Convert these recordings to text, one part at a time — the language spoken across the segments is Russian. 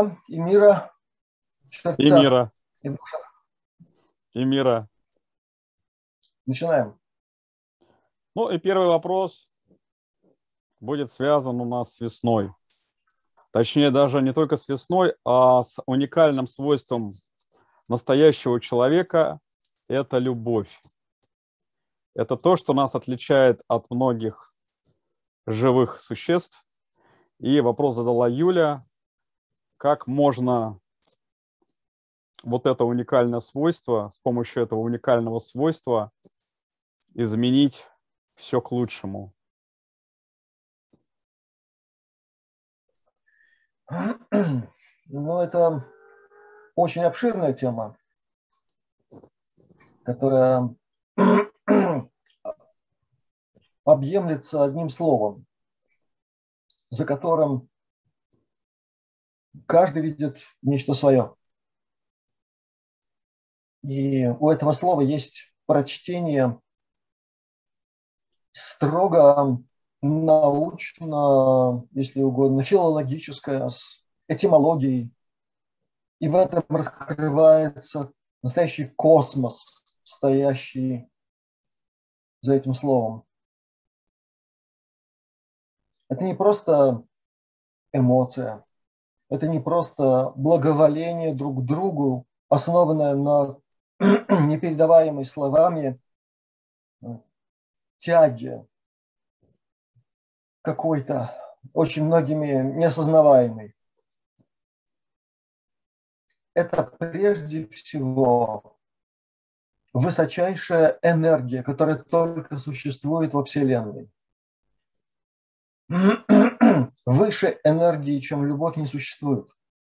добра и мира в И сердцах мира, и в душах. и мира. Начинаем. Ну и первый вопрос будет связан у нас с весной. Точнее, даже не только с весной, а с уникальным свойством настоящего человека – это любовь. Это то, что нас отличает от многих живых существ. И вопрос задала Юля, как можно вот это уникальное свойство, с помощью этого уникального свойства изменить все к лучшему. Ну, это очень обширная тема, которая объемлется одним словом, за которым каждый видит нечто свое. И у этого слова есть прочтение строго научно, если угодно, филологическое, с этимологией. И в этом раскрывается настоящий космос, стоящий за этим словом. Это не просто эмоция, это не просто благоволение друг к другу, основанное на непередаваемой словами тяге какой-то, очень многими неосознаваемой. Это прежде всего высочайшая энергия, которая только существует во Вселенной. Выше энергии, чем любовь, не существует.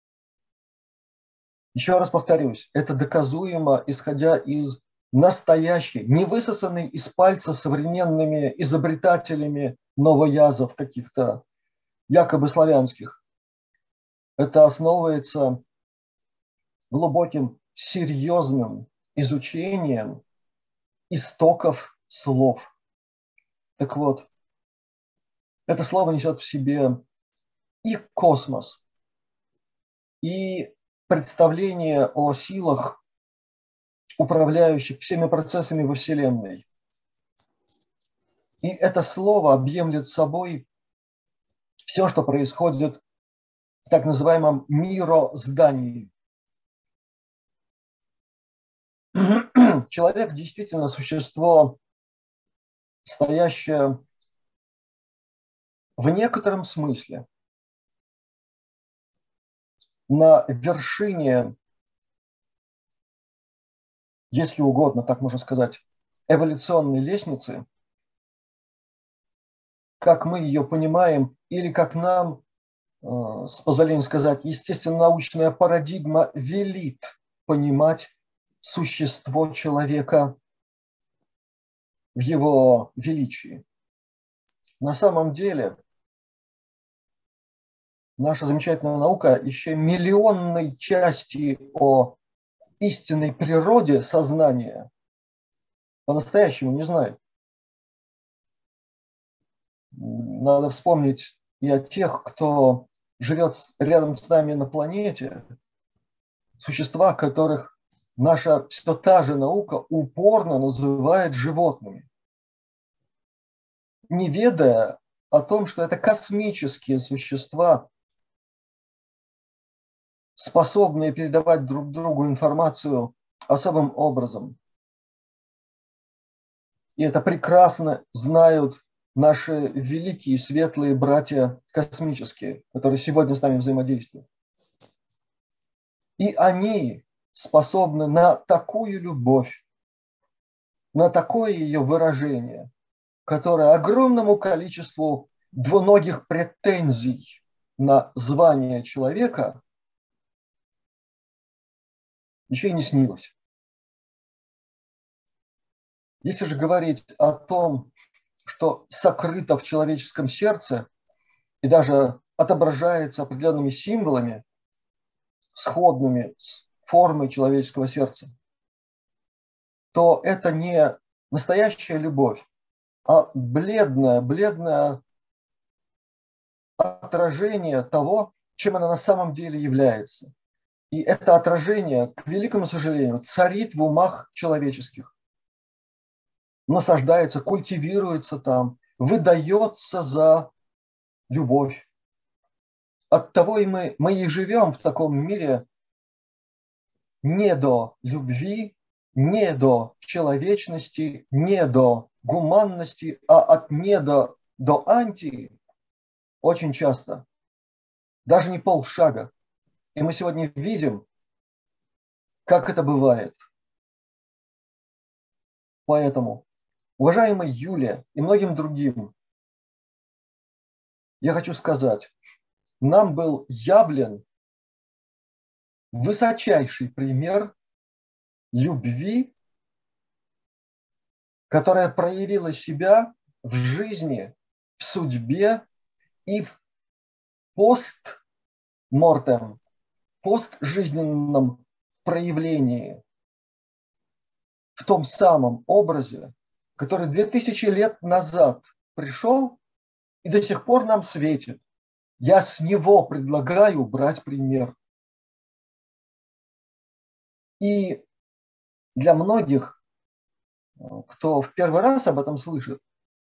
Еще раз повторюсь, это доказуемо, исходя из настоящей, не высосанной из пальца современными изобретателями новоязов каких-то, якобы славянских. Это основывается глубоким, серьезным изучением истоков слов. Так вот, это слово несет в себе и космос, и представление о силах, управляющих всеми процессами во Вселенной. И это слово объемлет собой все, что происходит в так называемом мироздании. Человек действительно существо, стоящее в некотором смысле на вершине, если угодно, так можно сказать, эволюционной лестницы, как мы ее понимаем, или как нам, с позволения сказать, естественно-научная парадигма велит понимать существо человека в его величии. На самом деле, наша замечательная наука еще миллионной части о истинной природе сознания по-настоящему не знает. Надо вспомнить и о тех, кто живет рядом с нами на планете, существа, которых наша все та же наука упорно называет животными, не ведая о том, что это космические существа, способные передавать друг другу информацию особым образом. И это прекрасно знают наши великие светлые братья космические, которые сегодня с нами взаимодействуют. И они способны на такую любовь, на такое ее выражение, которое огромному количеству двуногих претензий на звание человека еще и не снилось. Если же говорить о том, что сокрыто в человеческом сердце и даже отображается определенными символами, сходными с формой человеческого сердца, то это не настоящая любовь, а бледное отражение того, чем она на самом деле является. И это отражение, к великому сожалению, царит в умах человеческих. Насаждается, культивируется там, выдается за любовь. Оттого и мы и живем в таком мире не до любви, не до человечности, не до гуманности, а от не до анти очень часто. Даже не полшага. И мы сегодня видим, как это бывает. Поэтому, уважаемая Юлия и многим другим, я хочу сказать, нам был явлен высочайший пример любви, которая проявила себя в жизни, в судьбе и в постмортем, постжизненном проявлении, в том самом образе, который 2000 лет назад пришел и до сих пор нам светит. Я с него предлагаю брать пример. И для многих, кто в первый раз об этом слышит,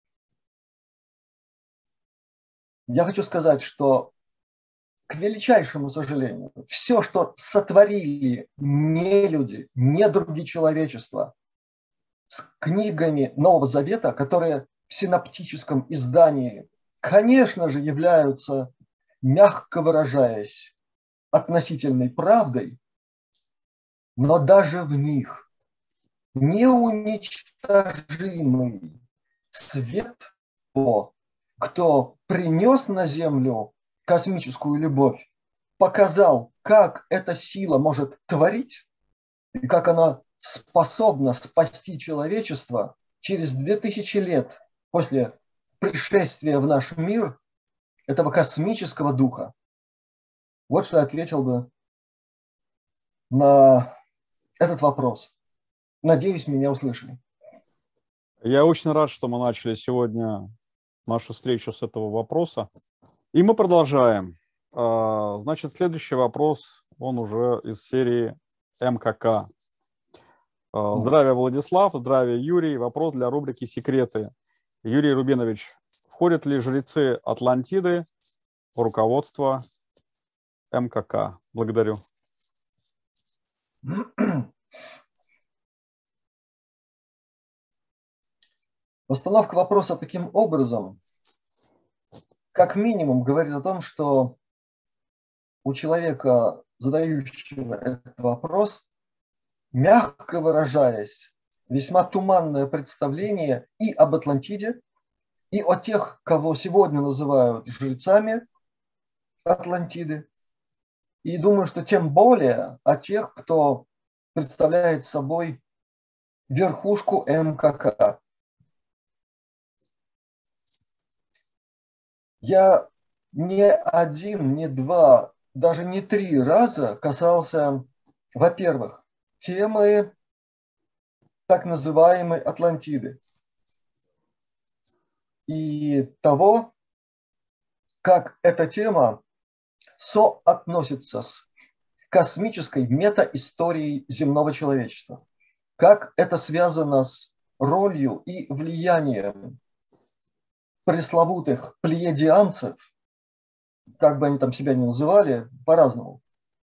я хочу сказать, что, к величайшему сожалению, все, что сотворили не люди, недруги человечества с книгами Нового Завета, которые в синоптическом издании, конечно же, являются, мягко выражаясь, относительной правдой, но даже в них неуничтожимый свет того, кто принес на землю космическую любовь, показал, как эта сила может творить и как она способна спасти человечество через 2000 лет после пришествия в наш мир этого космического духа. Вот что я ответил бы на этот вопрос. Надеюсь, меня услышали. Я очень рад, что мы начали сегодня нашу встречу с этого вопроса. И мы продолжаем. Значит, следующий вопрос, он уже из серии МКК. Здравия, Владислав, здравия, Юрий. Вопрос для рубрики «Секреты». Юрий Рубинович, входят ли жрецы Атлантиды в руководство МКК? Благодарю. Постановка вопроса таким образом, как минимум, говорит о том, что у человека, задающего этот вопрос, мягко выражаясь, весьма туманное представление и об Атлантиде, и о тех, кого сегодня называют жрецами Атлантиды. И думаю, что тем более о тех, кто представляет собой верхушку МКК. Я не один, не два, даже не 3 раза касался, во-первых, темы так называемой Атлантиды и того, как эта тема соотносится с космической метаисторией земного человечества, как это связано с ролью и влиянием пресловутых плеядианцев, как бы они там себя ни называли, по-разному.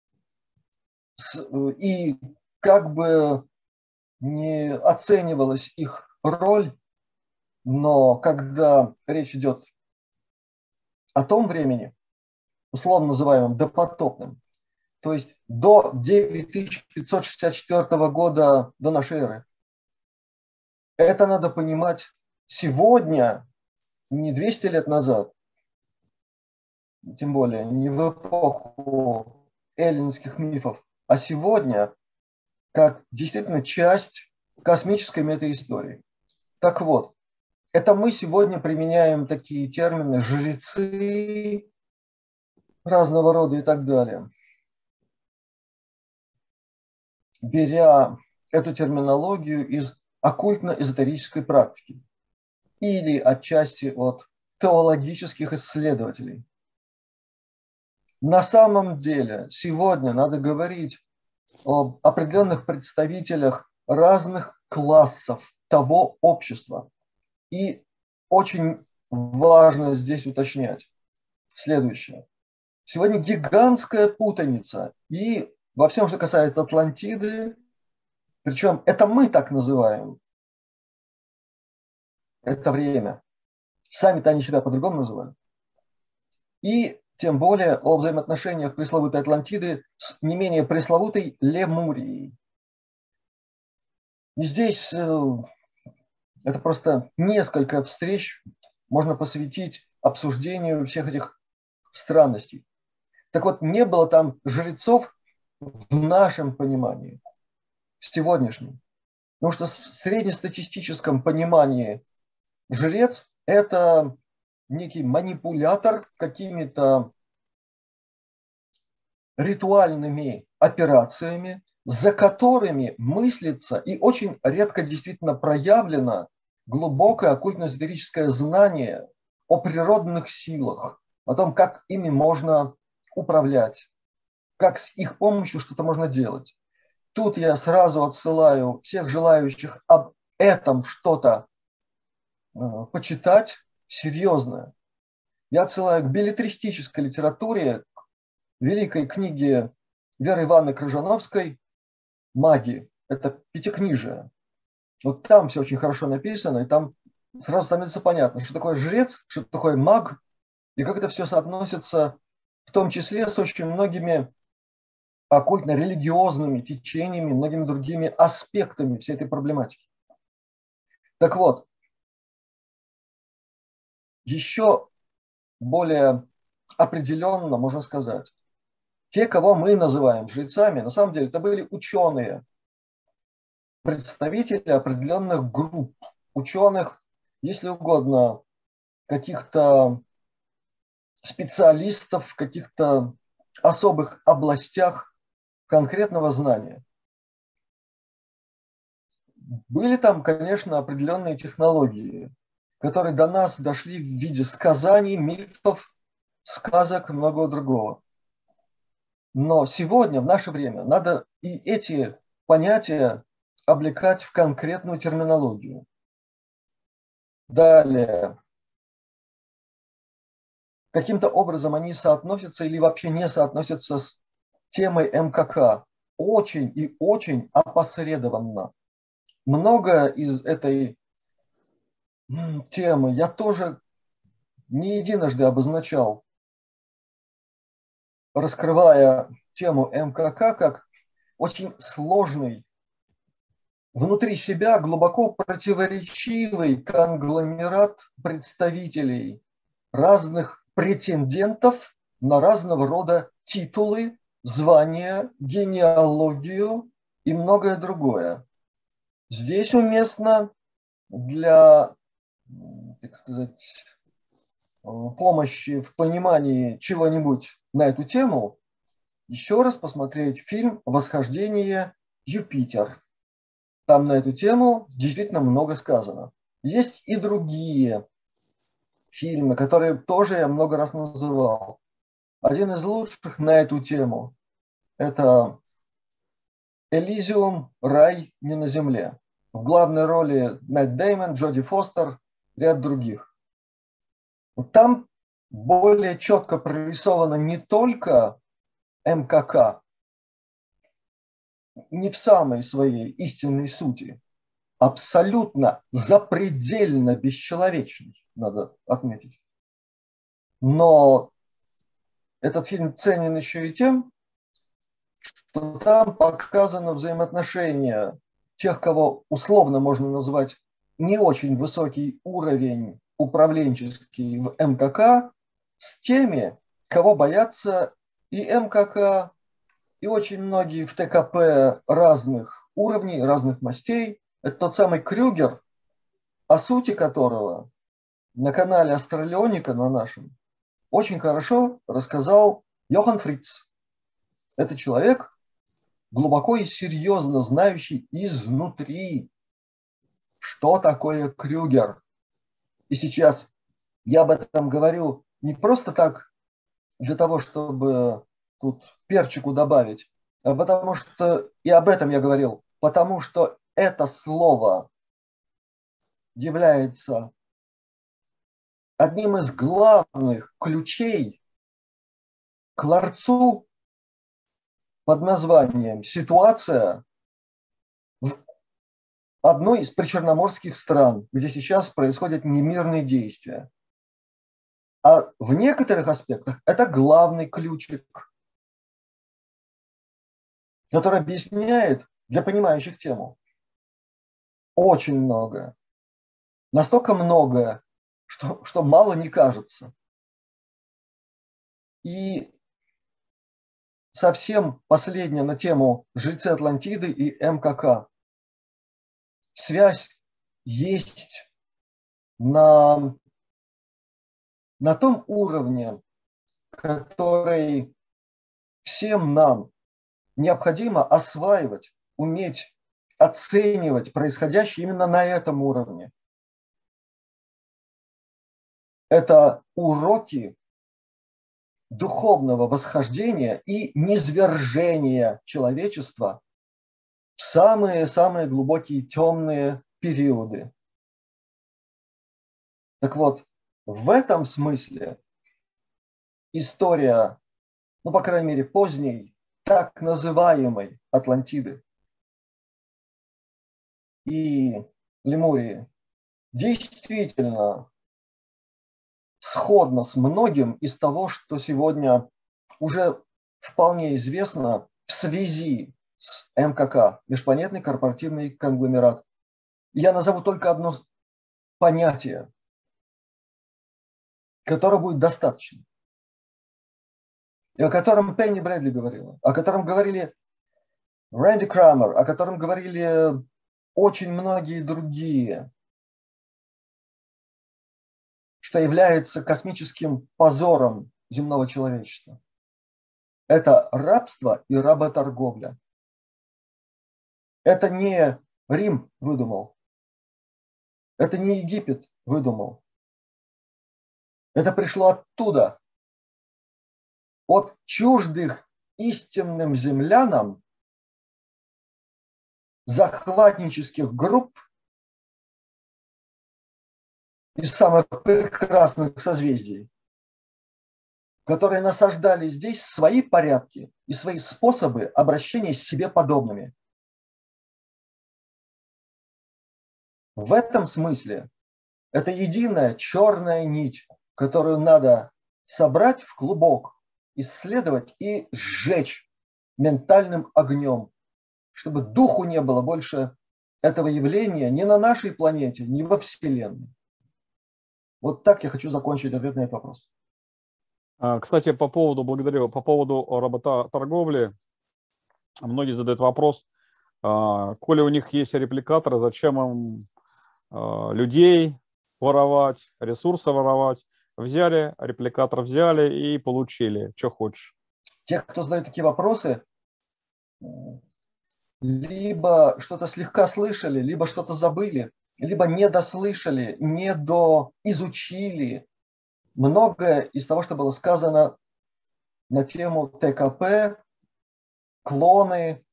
И как бы не оценивалась их роль, но когда речь идет о том времени, условно называемым допотопным, то есть до 9564 года до нашей эры, это надо понимать сегодня, не 200 лет назад, тем более не в эпоху эллинских мифов, а сегодня как действительно часть космической метаистории. Так вот, это мы сегодня применяем такие термины жрецы разного рода и так далее, беря эту терминологию из оккультно-эзотерической практики или отчасти от теологических исследователей. На самом деле сегодня надо говорить об определенных представителях разных классов того общества. И очень важно здесь уточнять следующее. Сегодня гигантская путаница и во всем, что касается Атлантиды, причем это мы так называем, это время. Сами-то они себя по-другому называют. И тем более о взаимоотношениях пресловутой Атлантиды с не менее пресловутой Лемурией. И здесь это просто несколько встреч можно посвятить обсуждению всех этих странностей. Так вот, не было там жрецов в нашем понимании, в сегодняшнем. Потому что в среднестатистическом понимании жрец – это некий манипулятор какими-то ритуальными операциями, за которыми мыслится и очень редко действительно проявлено глубокое оккультно-эзотерическое знание о природных силах, о том, как ими можно управлять, как с их помощью что-то можно делать. Тут я сразу отсылаю всех желающих об этом что-то почитать серьезное. Я отсылаю к беллетристической литературе, к великой книге Веры Ивановны Крыжановской «Маги». Это пятикнижие. Вот там все очень хорошо написано, и там сразу становится понятно, что такое жрец, что такое маг, и как это все соотносится в том числе с очень многими оккультно-религиозными течениями, многими другими аспектами всей этой проблематики. Так вот, еще более определенно можно сказать, те, кого мы называем жрецами, на самом деле это были ученые, представители определенных групп, ученых, если угодно, каких-то специалистов в каких-то особых областях конкретного знания. Были там, конечно, определенные технологии, которые до нас дошли в виде сказаний, мифов, сказок и многого другого. Но сегодня, в наше время, надо и эти понятия облекать в конкретную терминологию. Далее. Каким-то образом они соотносятся или вообще не соотносятся с темой МКК. Очень и очень опосредованно. Многое из этой темы я тоже не единожды обозначал, раскрывая тему МКК как очень сложный, внутри себя глубоко противоречивый конгломерат представителей разных претендентов на разного рода титулы, звания, генеалогию и многое другое. Здесь уместно для, так сказать, помощи в понимании чего-нибудь на эту тему еще раз посмотреть фильм «Восхождение Юпитер». Там на эту тему действительно много сказано. Есть и другие фильмы, которые тоже я много раз называл. Один из лучших на эту тему – это «Элизиум. Рай не на земле». В главной роли Мэтт Дэймон, Джоди Фостер, ряд других. Там более четко прорисовано не только МКК, не в самой своей истинной сути, абсолютно запредельно бесчеловечный, надо отметить. Но этот фильм ценен еще и тем, что там показано взаимоотношения тех, кого условно можно назвать не очень высокий уровень управленческий в МКК, с теми, кого боятся и МКК, и очень многие в ТКП разных уровней, разных мастей. Это тот самый Крюгер, о сути которого на канале Астралионика на нашем очень хорошо рассказал Йохан Фриц. Это человек, глубоко и серьезно знающий изнутри, что такое Крюгер. И сейчас я об этом говорю не просто так для того, чтобы тут перчику добавить, потому что, и об этом я говорил, потому что это слово является одним из главных ключей к ларцу под названием «Ситуация» в одной из причерноморских стран, где сейчас происходят немирные действия. А в некоторых аспектах это главный ключик, который объясняет для понимающих тему очень многое. Настолько многое, что мало не кажется. И совсем последнее на тему «Жильцы Атлантиды» и МКК. Связь есть на том уровне, который всем нам необходимо осваивать, уметь оценивать происходящее именно на этом уровне. Это уроки духовного восхождения и низвержения человечества в самые-самые глубокие темные периоды. Так вот, в этом смысле история, ну, по крайней мере, поздней, так называемой Атлантиды и Лемурии действительно сходно с многим из того, что сегодня уже вполне известно в связи с МКК, межпланетный корпоративный конгломерат. Я назову только одно понятие, которое будет достаточно, и о котором Пенни Брэдли говорила, о котором говорили Рэнди Крамер, о котором говорили очень многие другие, что является космическим позором земного человечества. Это рабство и работорговля. Это не Рим выдумал. Это не Египет выдумал. Это пришло оттуда, от чуждых истинным землянам захватнических групп из самых прекрасных созвездий, которые насаждали здесь свои порядки и свои способы обращения с себе подобными. В этом смысле это единая черная нить, которую надо собрать в клубок, исследовать и сжечь ментальным огнем, чтобы духу не было больше этого явления ни на нашей планете, ни во Вселенной. Вот так я хочу закончить ответ на этот вопрос. Кстати, благодарю, по поводу работорговли, многие задают вопрос, коли у них есть репликаторы, зачем им людей воровать, ресурсы воровать? Взяли, репликатор взяли и получили, что хочешь. Те, кто задает такие вопросы, либо что-то слегка слышали, либо что-то забыли, либо недослышали, недоизучили многое из того, что было сказано на тему ТКП, клоны,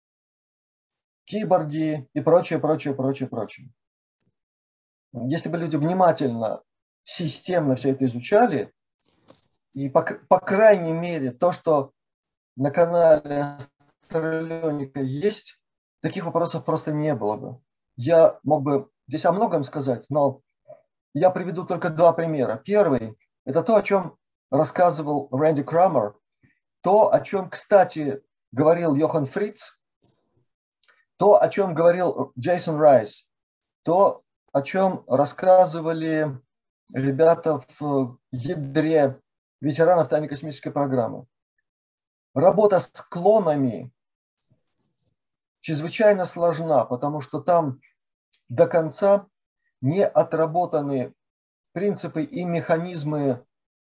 киборги и прочее, прочее, прочее, прочее. Если бы люди внимательно, системно все это изучали, и по крайней мере то, что на канале Астралионика есть, таких вопросов просто не было бы. Я мог бы здесь о многом сказать, но я приведу только два примера. Первый – это то, о чем рассказывал Рэнди Крамер, то, о чем, кстати, говорил Йохан Фриц, то, о чем говорил Джейсон Райс, то, о чем рассказывали ребята в ядре ветеранов тайной космической программы. Работа с клонами чрезвычайно сложна, потому что там до конца не отработаны принципы и механизмы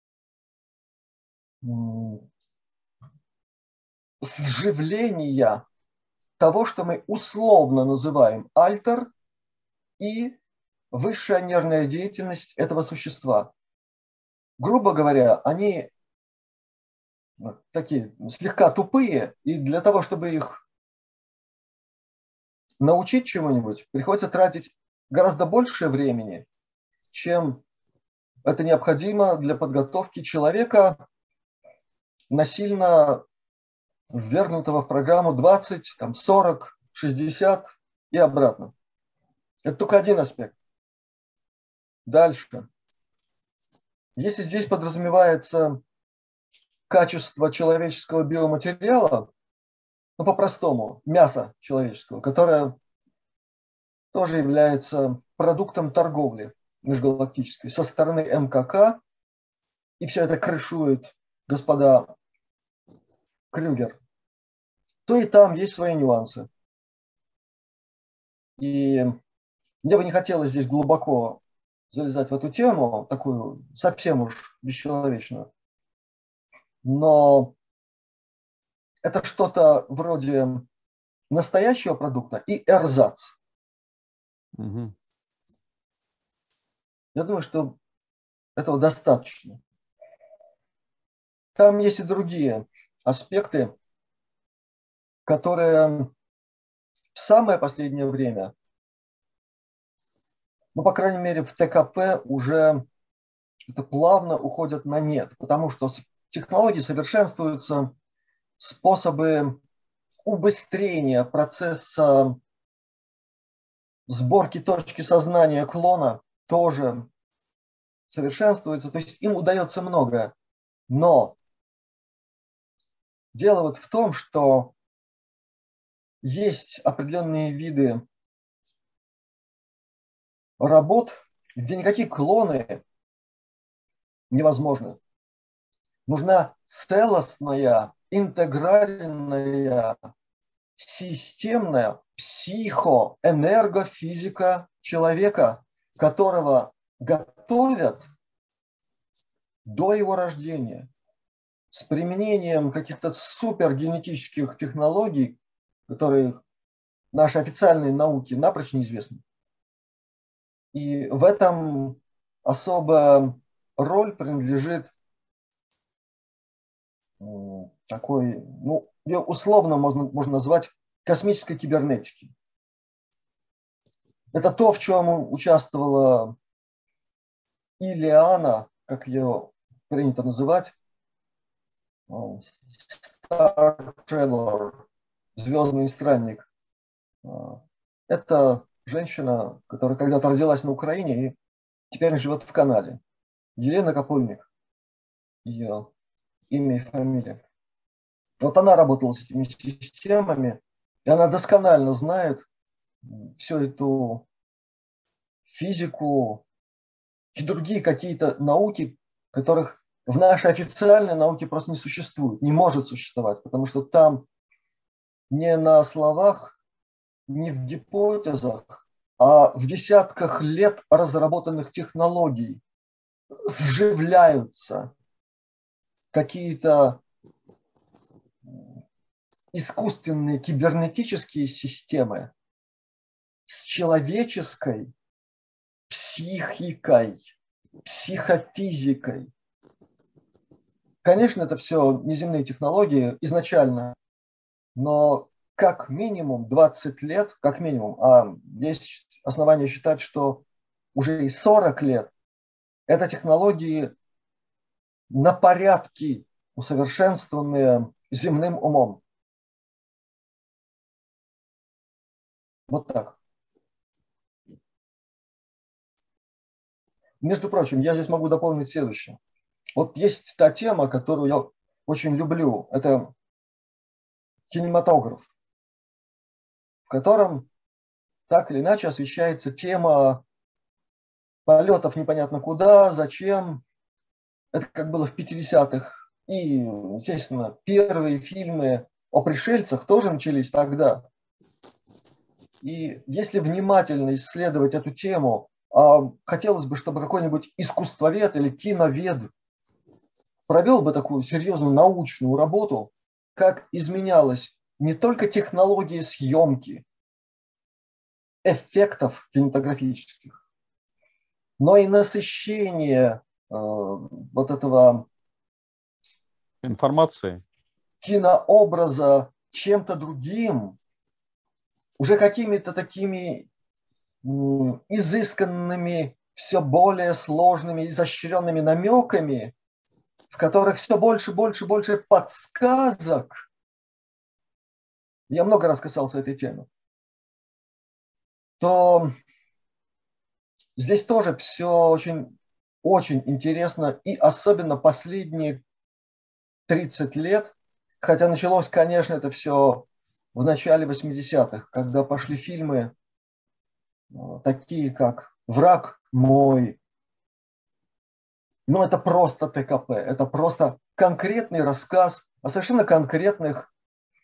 сживления того, что мы условно называем альтер и высшая нервная деятельность этого существа. Грубо говоря, они такие слегка тупые, и для того, чтобы их научить чему-нибудь, приходится тратить гораздо больше времени, чем это необходимо для подготовки человека, насильно ввергнутого в программу 20, там, 40, 60 и обратно. Это только один аспект. Дальше. Если здесь подразумевается качество человеческого биоматериала, ну, по-простому, мясо человеческого, которое тоже является продуктом торговли межгалактической со стороны МКК, и все это крышует господа Крюгер, то и там есть свои нюансы. И мне бы не хотелось здесь глубоко залезать в эту тему, такую совсем уж бесчеловечную, но это что-то вроде настоящего продукта и эрзац. Угу. Я думаю, что этого достаточно. Там есть и другие аспекты, которые в самое последнее время, ну, по крайней мере, в ТКП уже это плавно уходят на нет, потому что технологии совершенствуются, способы убыстрения процесса сборки точки сознания клона тоже совершенствуются, то есть им удается многое. Но дело вот в том, что есть определенные виды работ, где никакие клоны невозможны. Нужна целостная, интегральная, системная психоэнергофизика человека, которого готовят до его рождения с применением каких-то супергенетических технологий, которые нашей официальной науке напрочь неизвестны. И в этом особая роль принадлежит такой, ну, ее условно можно назвать космической кибернетики. Это то, в чем участвовала Илиана, как ее принято называть, Star Traveler, звездный странник. Это женщина, которая когда-то родилась на Украине и теперь живет в Канаде. Елена Копыльник, ее имя и фамилия. Вот она работала с этими системами, и она досконально знает всю эту физику и другие какие-то науки, которых в нашей официальной науке просто не существует, не может существовать, потому что там не на словах, не в гипотезах, а в десятках лет разработанных технологий сживляются какие-то искусственные кибернетические системы с человеческой психикой, психофизикой. Конечно, это все неземные технологии изначально, но как минимум 20 лет, как минимум, а есть основания считать, что уже и 40 лет, это технологии на порядки усовершенствованные земным умом. Вот так. Между прочим, я здесь могу дополнить следующее. Вот есть та тема, которую я очень люблю. Это кинематограф, в котором так или иначе освещается тема полетов непонятно куда, зачем. Это как было в 50-х. И, естественно, первые фильмы о пришельцах тоже начались тогда. И если внимательно исследовать эту тему, хотелось бы, чтобы какой-нибудь искусствовед или киновед провел бы такую серьезную научную работу, как изменялась не только технология съемки эффектов кинематографических, но и насыщение вот этого информации, кинообраза чем-то другим, уже какими-то такими изысканными, все более сложными, изощренными намеками, в которых все больше, больше, больше подсказок. Я много раз касался этой темы. То здесь тоже все очень, очень интересно. И особенно последние 30 лет, хотя началось, конечно, это все в начале 80-х, когда пошли фильмы такие, как «Враг мой». Но это просто ТКП, это просто конкретный рассказ о совершенно конкретных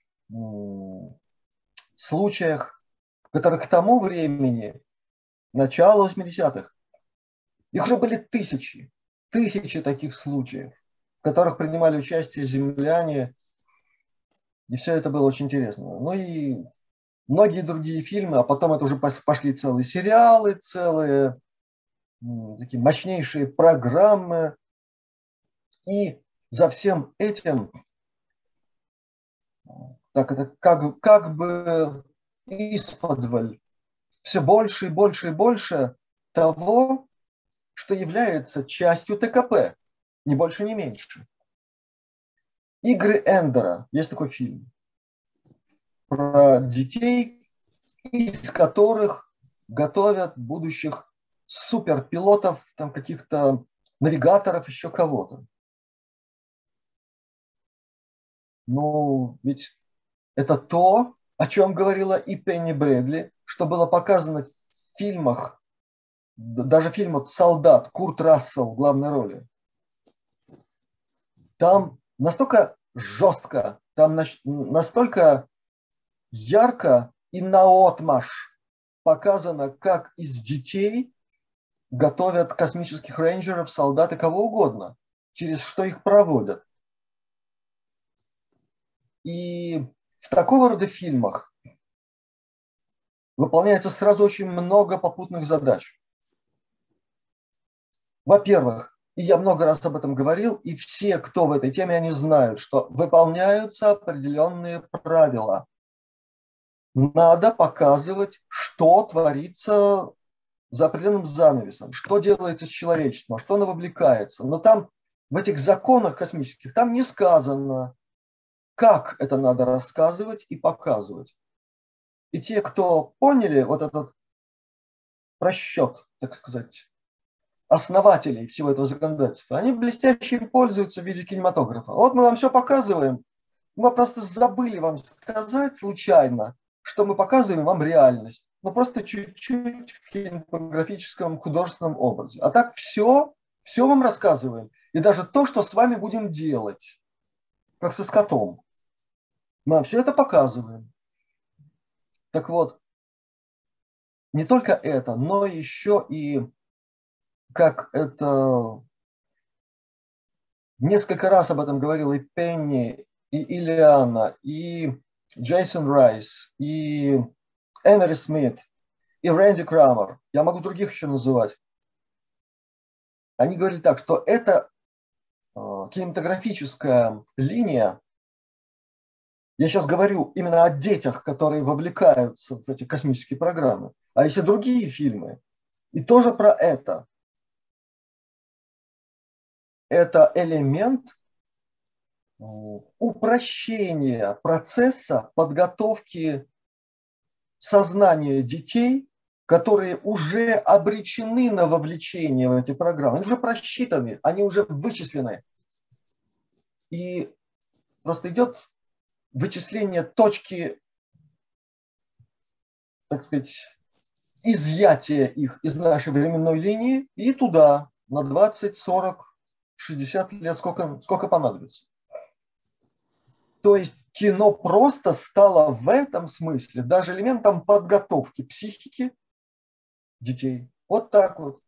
случаях, которые к тому времени, начало 80-х, их уже были тысячи, тысячи таких случаев, в которых принимали участие земляне, и все это было очень интересно. Ну и многие другие фильмы, а потом это уже пошли целые сериалы, целые такие мощнейшие программы. И за всем этим так это как бы исподволь все больше и больше и больше того, что является частью ТКП, ни больше, ни меньше. «Игры Эндера», есть такой фильм про детей, из которых готовят будущих суперпилотов, там каких-то навигаторов, еще кого-то. Ну, ведь это то, о чем говорила и Пенни Брэдли, что было показано в фильмах, даже фильм вот «Солдат», Курт Рассел в главной роли. Там настолько жестко, там настолько ярко и наотмашь показано, как из детей готовят космических рейнджеров, солдат и кого угодно, через что их проводят. И в такого рода фильмах выполняется сразу очень много попутных задач. Во-первых, и я много раз об этом говорил, и все, кто в этой теме, они знают, что выполняются определенные правила. Надо показывать, что творится за определенным занавесом, что делается с человечеством, что оно вовлекается. Но там, в этих законах космических, там не сказано, как это надо рассказывать и показывать. И те, кто поняли вот этот просчет, так сказать, основателей всего этого законодательства, они блестяще им пользуются в виде кинематографа. Вот мы вам все показываем, мы просто забыли вам сказать случайно, что мы показываем вам реальность. Но просто чуть-чуть в кинематографическом художественном образе. А так все вам рассказываем. И даже то, что с вами будем делать, как со скотом. Мы вам все это показываем. Так вот, не только это, но еще и как это несколько раз об этом говорил и Пенни, и Ильяна, и Джейсон Райс, и Эмери Смит, и Рэнди Крамер. Я могу других еще называть. Они говорили так, что это кинематографическая линия. Я сейчас говорю именно о детях, которые вовлекаются в эти космические программы. А если другие фильмы, и тоже про это. Это элемент упрощения процесса подготовки сознания детей, которые уже обречены на вовлечение в эти программы. Они уже просчитаны, они уже вычислены. И просто идет вычисление точки, так сказать, изъятия их из нашей временной линии и туда на 20, 40, 60 лет, сколько понадобится. То есть кино просто стало в этом смысле даже элементом подготовки психики детей. Вот так вот.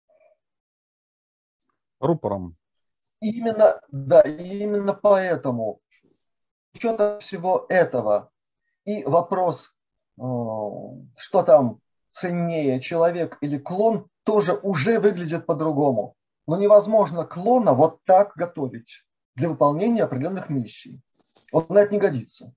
рупором. Именно, да, именно поэтому, с учетом всего этого, и вопрос, что там ценнее, человек или клон, тоже уже выглядит по-другому. Но невозможно клона вот так готовить. для выполнения определенных миссий. Он на это не годится.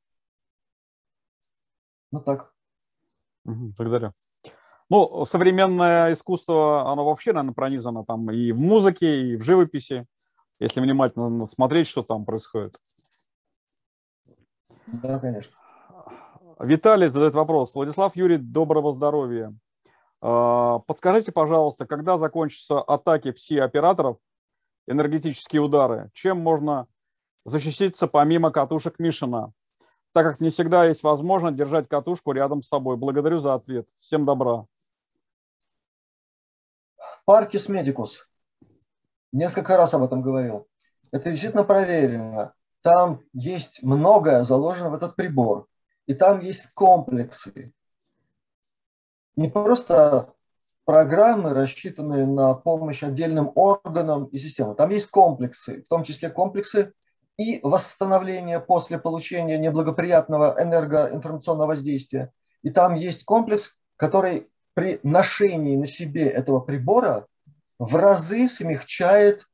Ну так. Благодарю. Ну, современное искусство, оно вообще, наверное, пронизано там и в музыке, и в живописи, если внимательно смотреть, что там происходит. Да, конечно. Виталий задает вопрос. Владислав Юрий, доброго здоровья. Подскажите, пожалуйста, когда закончатся атаки пси-операторов, энергетические удары, чем можно защититься помимо катушек Мишина, так как не всегда есть возможность держать катушку рядом с собой? Благодарю за ответ. Всем добра. Паркис Медикус. Несколько раз об этом говорил. Это действительно проверено. Там есть многое заложено в этот прибор. И там есть комплексы. Не просто программы, рассчитанные на помощь отдельным органам и системам. Там есть комплексы, в том числе комплексы и восстановления после получения неблагоприятного энергоинформационного воздействия. И там есть комплекс, который при ношении на себе этого прибора в разы смягчает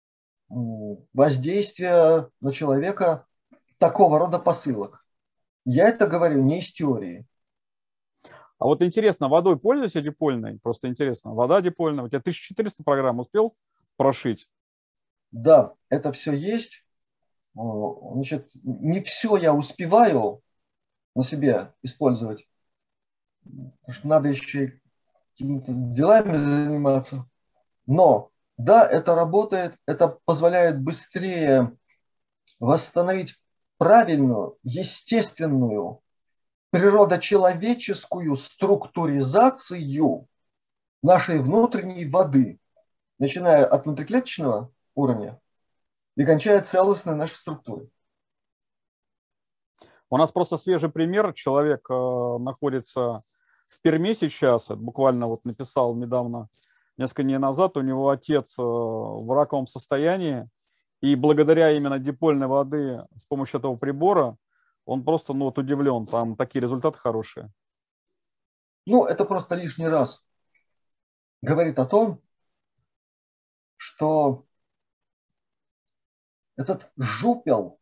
воздействие на человека такого рода посылок. Я это говорю не из теории. А вот интересно, водой пользуешься дипольной? Просто интересно. Вода дипольная. У тебя 1400 программ успел прошить? Да, это все есть. Значит, не все я успеваю на себе использовать, потому что надо еще и какими-то делами заниматься. Но да, это работает, это позволяет быстрее восстановить правильную, естественную, природочеловеческую структуризацию нашей внутренней воды, начиная от внутриклеточного уровня и кончая целостной нашей структурой. У нас просто свежий пример. Человек находится в Перми сейчас. Буквально вот написал недавно, несколько дней назад, у него отец в раковом состоянии. И благодаря именно дипольной воды с помощью этого прибора он просто вот удивлен. Там такие результаты хорошие. Ну, это просто лишний раз говорит о том, что этот жупел,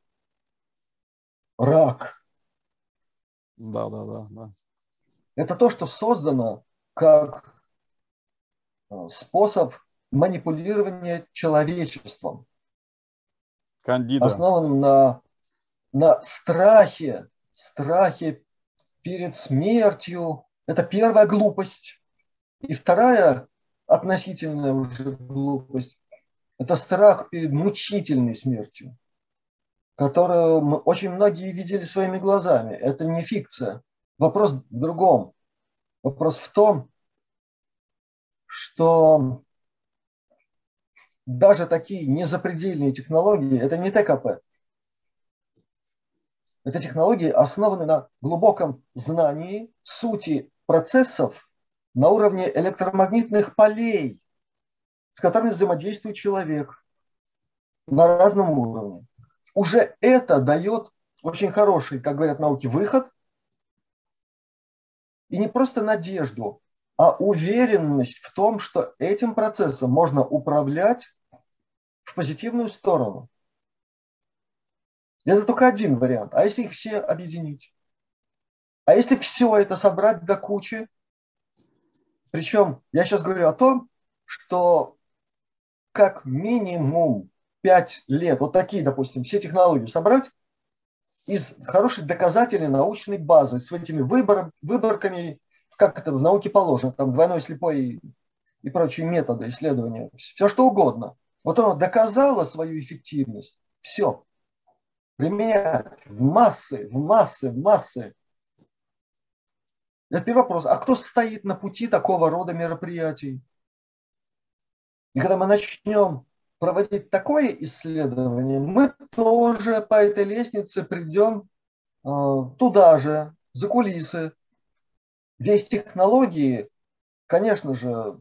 рак, Да. это то, что создано как способ манипулирования человечеством, Кандида. основанным на страхе перед смертью. Это первая глупость. И вторая относительная уже глупость – это страх перед мучительной смертью, которую очень многие видели своими глазами. Это не фикция. Вопрос в другом. Вопрос в том, что даже такие незапредельные технологии – это не ТКП. Это технологии основаны на глубоком знании сути процессов на уровне электромагнитных полей, с которыми взаимодействует человек на разном уровне. Уже это дает очень хороший, как говорят науки, выход. И не просто надежду, а уверенность в том, что этим процессом можно управлять в позитивную сторону. Это только один вариант. А если их все объединить? А если все это собрать до кучи? Причем я сейчас говорю о том, что как минимум 5 лет, вот такие, допустим, все технологии собрать из хорошей доказательной научной базы с этими выборками, как это в науке положено, там двойной слепой и прочие методы исследования, все что угодно. Вот оно доказало свою эффективность, все. Применять в массы. Теперь вопрос, а кто стоит на пути такого рода мероприятий? И когда мы начнем проводить такое исследование, мы тоже по этой лестнице придем туда же, за кулисы, где есть технологии, конечно же,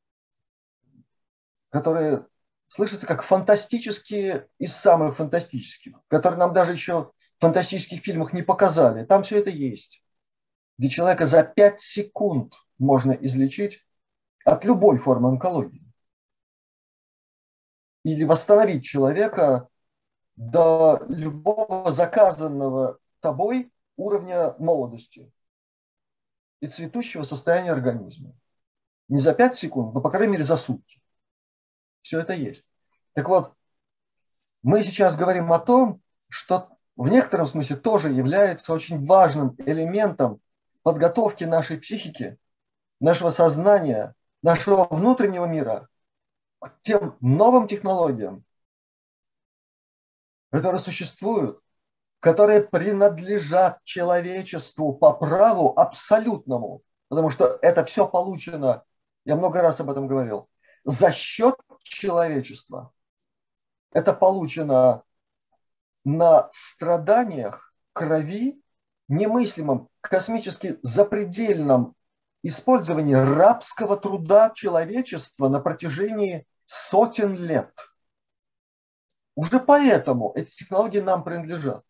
которые слышатся как фантастические из самых фантастических, которые нам даже еще в фантастических фильмах не показали. Там все это есть. Где человека за 5 секунд можно излечить от любой формы онкологии. Или восстановить человека до любого заказанного тобой уровня молодости и цветущего состояния организма. Не за 5 секунд, но, по крайней мере, за сутки. Все это есть. Так вот, мы сейчас говорим о том, что в некотором смысле тоже является очень важным элементом подготовки нашей психики, нашего сознания, нашего внутреннего мира к тем новым технологиям, которые существуют, которые принадлежат человечеству по праву абсолютному, потому что это все получено, я много раз об этом говорил, за счет человечества. Это получено на страданиях, крови, немыслимом, космически запредельном использовании рабского труда человечества на протяжении сотен лет. Уже поэтому эти технологии нам принадлежат.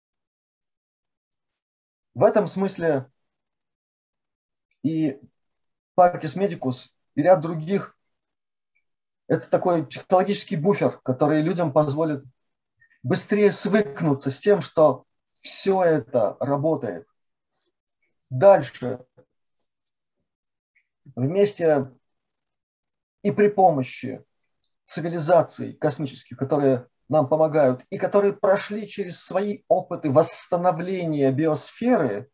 В этом смысле и Parcus Medicus, и ряд других – это такой психологический буфер, который людям позволит быстрее свыкнуться с тем, что все это работает. Дальше, вместе и при помощи цивилизаций космических, которые нам помогают и которые прошли через свои опыты восстановления биосферы,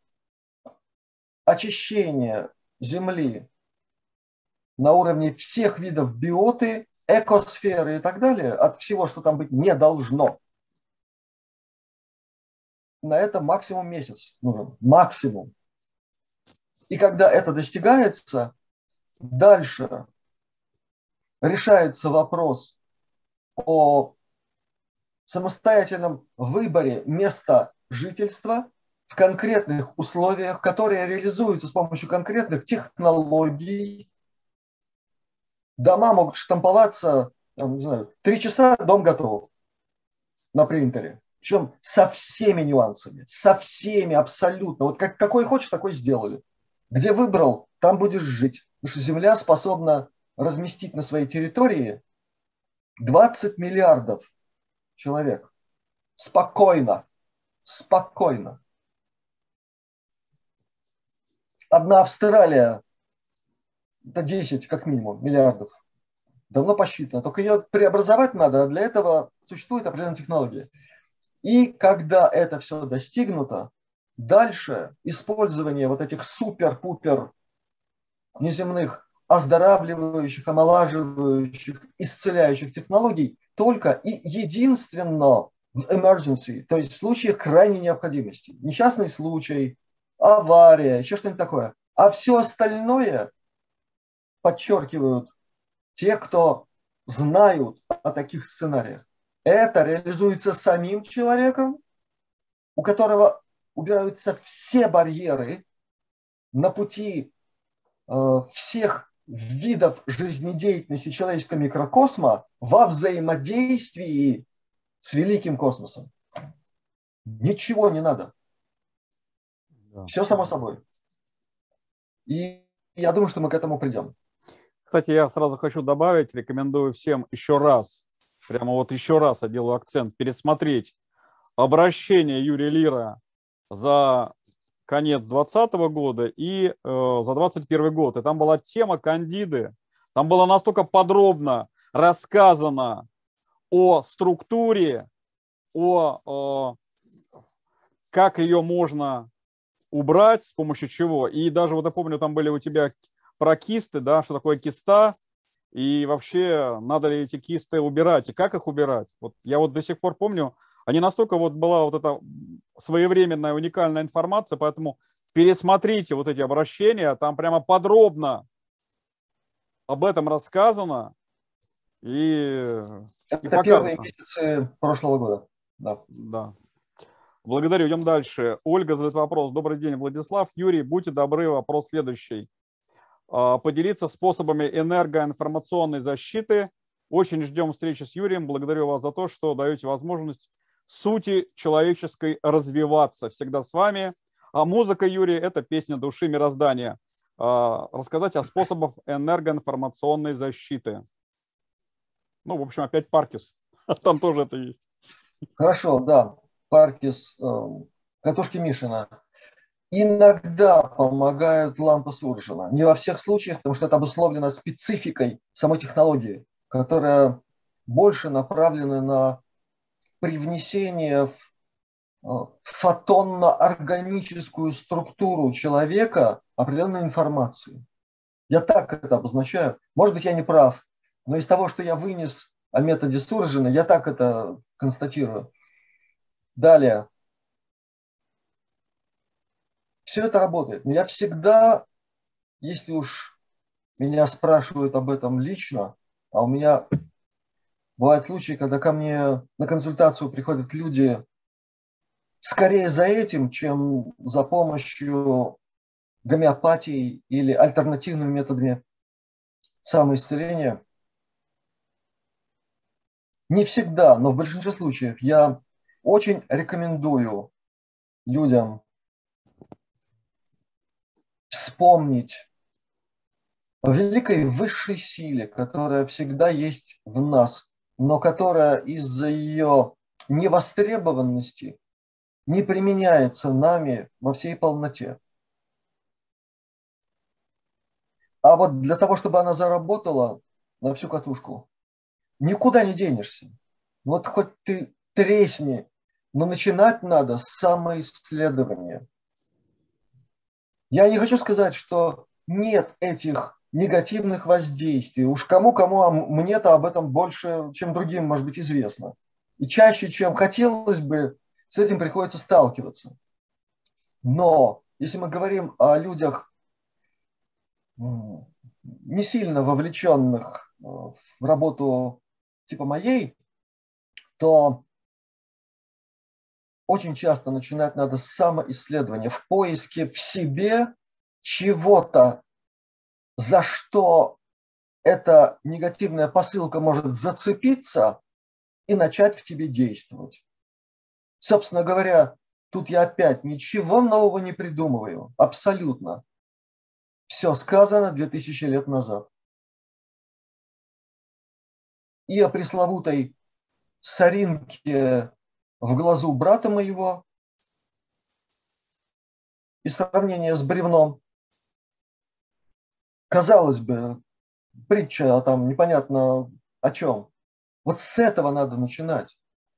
очищения Земли на уровне всех видов биоты, экосферы и так далее, от всего, что там быть не должно. На это максимум месяц нужен. Максимум. И когда это достигается, дальше решается вопрос о самостоятельном выборе места жительства в конкретных условиях, которые реализуются с помощью конкретных технологий. Дома могут штамповаться, там, не знаю, 3 часа, дом готов на принтере. Причем со всеми нюансами, со всеми абсолютно. Вот какой хочешь, такой сделали. Где выбрал, там будешь жить. Потому что Земля способна разместить на своей территории 20 миллиардов человек. Спокойно. Спокойно. Одна Австралия, это 10 как минимум миллиардов. Давно посчитано. Только ее преобразовать надо, а для этого существует определенная технология. И когда это все достигнуто, дальше использование вот этих супер-пупер неземных оздоравливающих, омолаживающих, исцеляющих технологий только и единственно в emergency, то есть в случаях крайней необходимости. Несчастный случай, авария, еще что-нибудь такое. А все остальное подчеркивают те, кто знают о таких сценариях. Это реализуется самим человеком, у которого убираются все барьеры на пути всех видов жизнедеятельности человеческого микрокосма во взаимодействии с великим космосом. Ничего не надо. Да. Все само собой. И я думаю, что мы к этому придем. Кстати, я сразу хочу добавить, рекомендую всем еще раз, прямо вот еще раз я делаю акцент, пересмотреть обращение Юрия Лира за конец 2020 года и за 2021 год. И там была тема Кандиды. Там было настолько подробно рассказано о структуре, как ее можно убрать, с помощью чего. И даже вот я помню, там были у тебя про кисты, да, что такое киста, и вообще надо ли эти кисты убирать, и как их убирать. Вот я вот до сих пор помню, они настолько вот была вот эта своевременная, уникальная информация, поэтому пересмотрите вот эти обращения, там прямо подробно об этом рассказано. Это первые месяцы прошлого года. Да. Благодарю. Идем дальше. Ольга задает вопрос. Добрый день, Владислав. Юрий, будьте добры, вопрос следующий. Поделиться способами энергоинформационной защиты. Очень ждем встречи с Юрием. Благодарю вас за то, что даете возможность сути человеческой развиваться. Всегда с вами. А музыка, Юрий, это песня души мироздания. Рассказать о способах энергоинформационной защиты. Ну, в общем, опять Паркис. Там тоже это есть. Хорошо, да, Паркис, катушки Мишина. Иногда помогают лампы Суржина. Не во всех случаях, потому что это обусловлено спецификой самой технологии, которая больше направлена на привнесение в фотонно-органическую структуру человека определенной информации. Я так это обозначаю. Может быть, я не прав, но из того, что я вынес о методе Суржина, я так это констатирую. Далее. Все это работает. Но я всегда, если уж меня спрашивают об этом лично, а у меня бывают случаи, когда ко мне на консультацию приходят люди скорее за этим, чем за помощью гомеопатии или альтернативными методами самоисцеления. Не всегда, но в большинстве случаев я очень рекомендую людям вспомнить о великой высшей силе, которая всегда есть в нас, но которая из-за ее невостребованности не применяется нами во всей полноте. А вот для того, чтобы она заработала на всю катушку, никуда не денешься. Вот хоть ты тресни, но начинать надо с самоисследования. Я не хочу сказать, что нет этих негативных воздействий. Уж кому-кому, а мне-то об этом больше, чем другим, может быть, известно. И чаще, чем хотелось бы, с этим приходится сталкиваться. Но если мы говорим о людях, не сильно вовлеченных в работу типа моей, то очень часто начинать надо с самоисследования, в поиске в себе чего-то, за что эта негативная посылка может зацепиться и начать в тебе действовать. Собственно говоря, тут я опять ничего нового не придумываю. Абсолютно. Все сказано 2000 лет назад. И о пресловутой соринке в глазу брата моего и сравнение с бревном. Казалось бы, притча там непонятно о чем. Вот с этого надо начинать.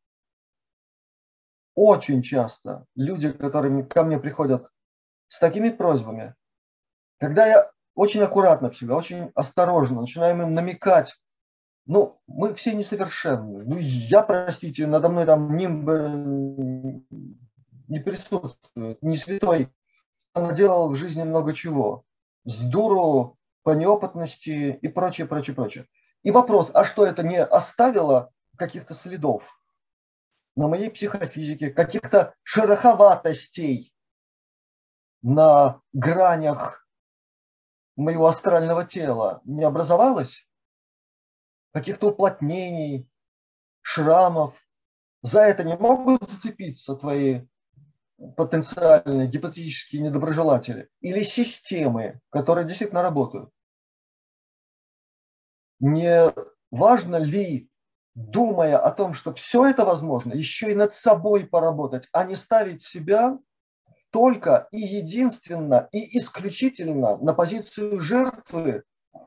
Очень часто люди, которые ко мне приходят с такими просьбами, когда я очень аккуратно всегда, очень осторожно начинаем им намекать, ну, мы все несовершенны. Ну, я, простите, надо мной там нимб не присутствует, не святой. Она делала в жизни много чего. С дуру, по неопытности и прочее, прочее, прочее. И вопрос, а что это не оставило каких-то следов на моей психофизике, каких-то шероховатостей на гранях моего астрального тела не образовалось? Каких-то уплотнений, шрамов? За это не могут зацепиться твои потенциальные гипотетические недоброжелатели? Или системы, которые действительно работают? Не важно ли, думая о том, что все это возможно, еще и над собой поработать, а не ставить себя только и единственно и исключительно на позицию жертвы,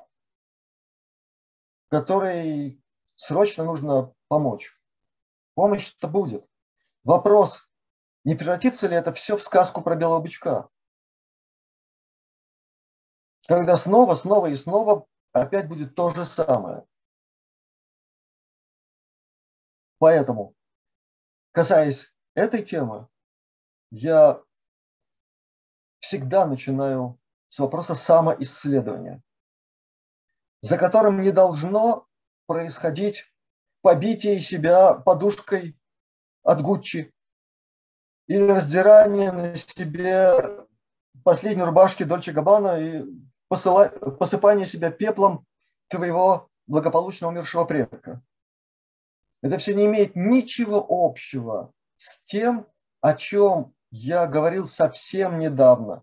которой срочно нужно помочь. Помощь-то будет. Вопрос, не превратится ли это все в сказку про белого бычка? Когда снова, снова и снова опять будет то же самое. Поэтому, касаясь этой темы, я всегда начинаю с вопроса самоисследования, за которым не должно происходить побитие себя подушкой от Гуччи или раздирание на себе последней рубашки Дольче Габбана и посыпание себя пеплом твоего благополучно умершего предка. Это все не имеет ничего общего с тем, о чем я говорил совсем недавно.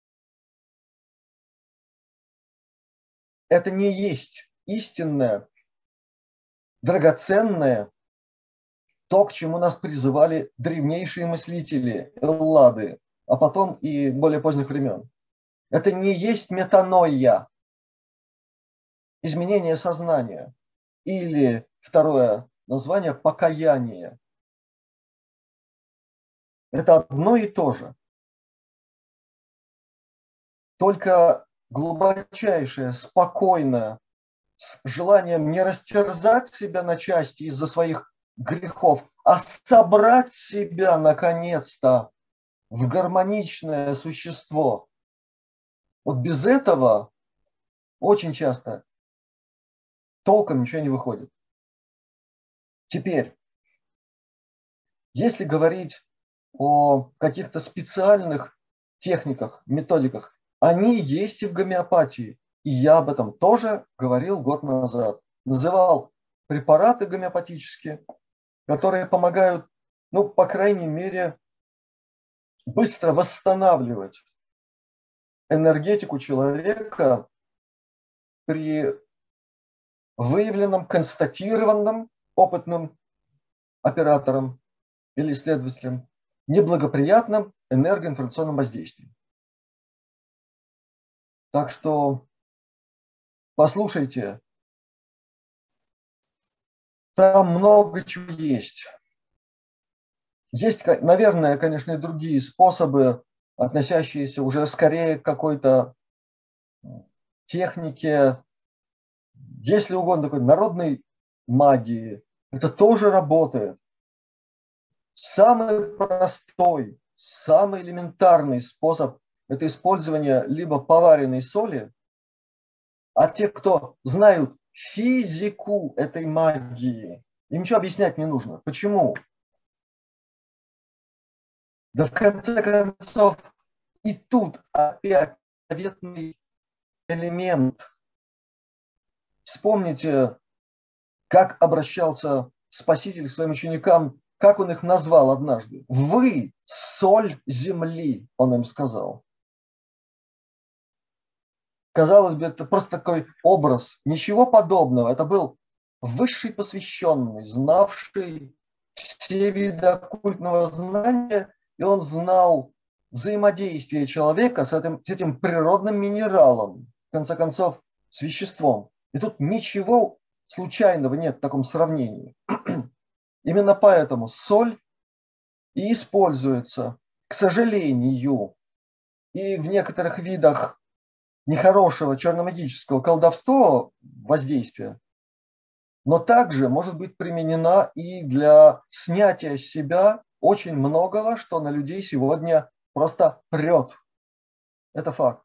Это не есть истинное, драгоценное, то, к чему нас призывали древнейшие мыслители, эллады, а потом и более поздних времен. Это не есть метаноия, изменение сознания, или второе название покаяние. Это одно и то же. Только глубочайшее, спокойное, с желанием не растерзать себя на части из-за своих грехов, а собрать себя наконец-то в гармоничное существо. Вот без этого очень часто толком ничего не выходит. Теперь, если говорить о каких-то специальных техниках, методиках, они есть и в гомеопатии. И я об этом тоже говорил год назад. Называл препараты гомеопатические, которые помогают, ну, по крайней мере, быстро восстанавливать энергетику человека при выявленном, констатированном опытным оператором или исследователем неблагоприятном энергоинформационном воздействии. Так что послушайте, там много чего есть. Есть, наверное, конечно, и другие способы, относящиеся уже скорее к какой-то технике, если угодно, такой народной магии. Это тоже работает. Самый простой, самый элементарный способ – это использование либо поваренной соли, а те, кто знают физику этой магии, им ничего объяснять не нужно. Почему? Да в конце концов и тут опять заветный элемент. Вспомните, как обращался Спаситель к своим ученикам, как он их назвал однажды. «Вы – соль земли», он им сказал. Казалось бы, это просто такой образ. Ничего подобного. Это был высший посвященный, знавший все виды оккультного знания, и он знал взаимодействие человека с этим природным минералом, в конце концов, с веществом. И тут ничего случайного нет в таком сравнении. Именно поэтому соль и используется, к сожалению, и в некоторых видах нехорошего черномагического колдовства воздействия, но также может быть применена и для снятия с себя очень многого, что на людей сегодня просто прет. Это факт.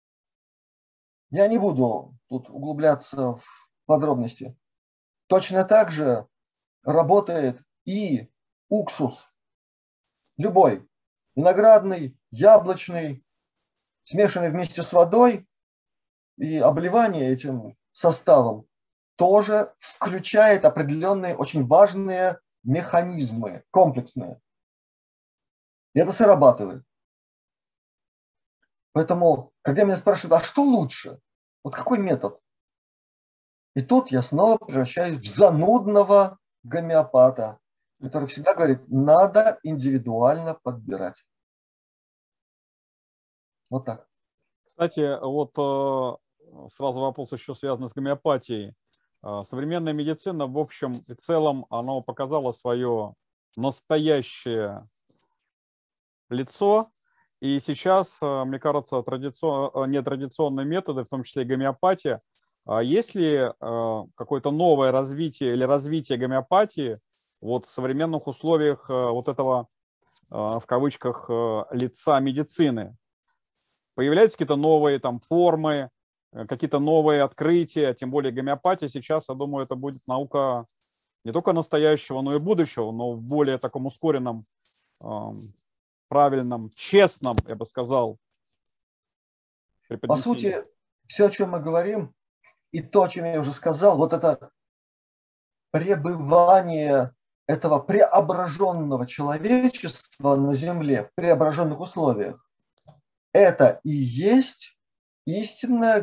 Я не буду тут углубляться в подробности. Точно так же работает и уксус. Любой. Виноградный, яблочный, смешанный вместе с водой, и обливание этим составом тоже включает определенные очень важные механизмы, комплексные. И это срабатывает. Поэтому, когда меня спрашивают, а что лучше? Вот какой метод? И тут я снова превращаюсь в занудного гомеопата, который всегда говорит, надо индивидуально подбирать. Вот так. Кстати, вот сразу вопрос еще связанный с гомеопатией. Современная медицина, в общем и целом, она показала свое настоящее лицо. И сейчас, мне кажется, нетрадиционные методы, в том числе и гомеопатия. Есть ли какое-то новое развитие или развитие гомеопатии вот в современных условиях вот этого, в кавычках, лица медицины? Появляются какие-то новые там формы, какие-то новые открытия, тем более гомеопатия сейчас, я думаю, это будет наука не только настоящего, но и будущего, но в более таком ускоренном, правильном, честном, я бы сказал, По сути, все, о чем мы говорим, и то, о чем я уже сказал, вот это пребывание этого преображенного человечества на Земле в преображенных условиях, это и есть истинная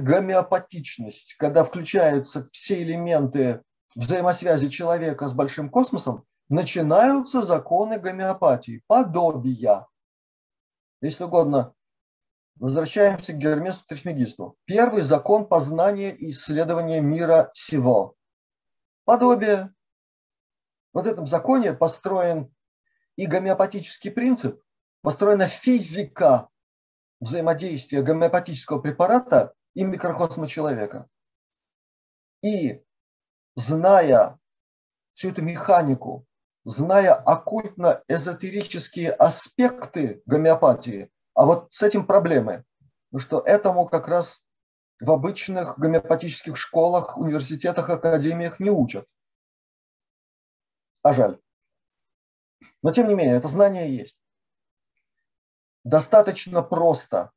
гомеопатичность, когда включаются все элементы взаимосвязи человека с большим космосом, начинаются законы гомеопатии, подобия. Если угодно, возвращаемся к Гермесу Трисмегисту. Первый закон познания и исследования мира сего. Подобие. В этом законе построен и гомеопатический принцип, построена физика взаимодействия гомеопатического препарата и микрокосма человека. И зная всю эту механику, зная оккультно-эзотерические аспекты гомеопатии, а вот с этим проблемы, потому что этому как раз в обычных гомеопатических школах, университетах, академиях не учат. А жаль. Но тем не менее, это знание есть. Достаточно просто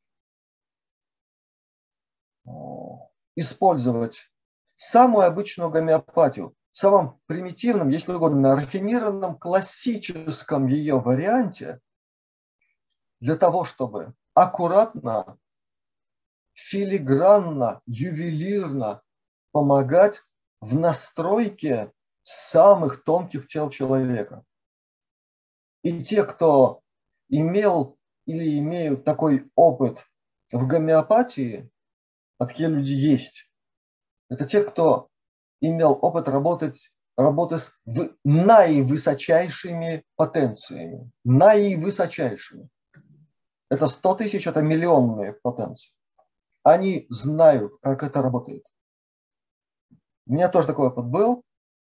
использовать самую обычную гомеопатию, в самом примитивном, если угодно, рафинированном, классическом ее варианте, для того, чтобы аккуратно, филигранно, ювелирно помогать в настройке самых тонких тел человека. И те, кто имел или имеют такой опыт в гомеопатии, а такие люди есть, это те, кто имел опыт работы с наивысочайшими потенциями. Наивысочайшими. Это 100 тысяч, это миллионные потенции. Они знают, как это работает. У меня тоже такой опыт был.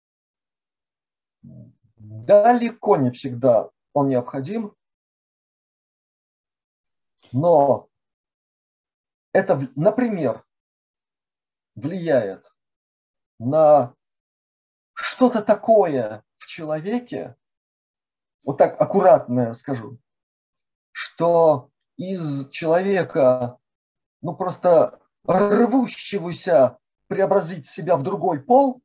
Далеко не всегда он необходим, но это, например, влияет на что-то такое в человеке, вот так аккуратно скажу, что из человека, ну просто рвущегося преобразить себя в другой пол,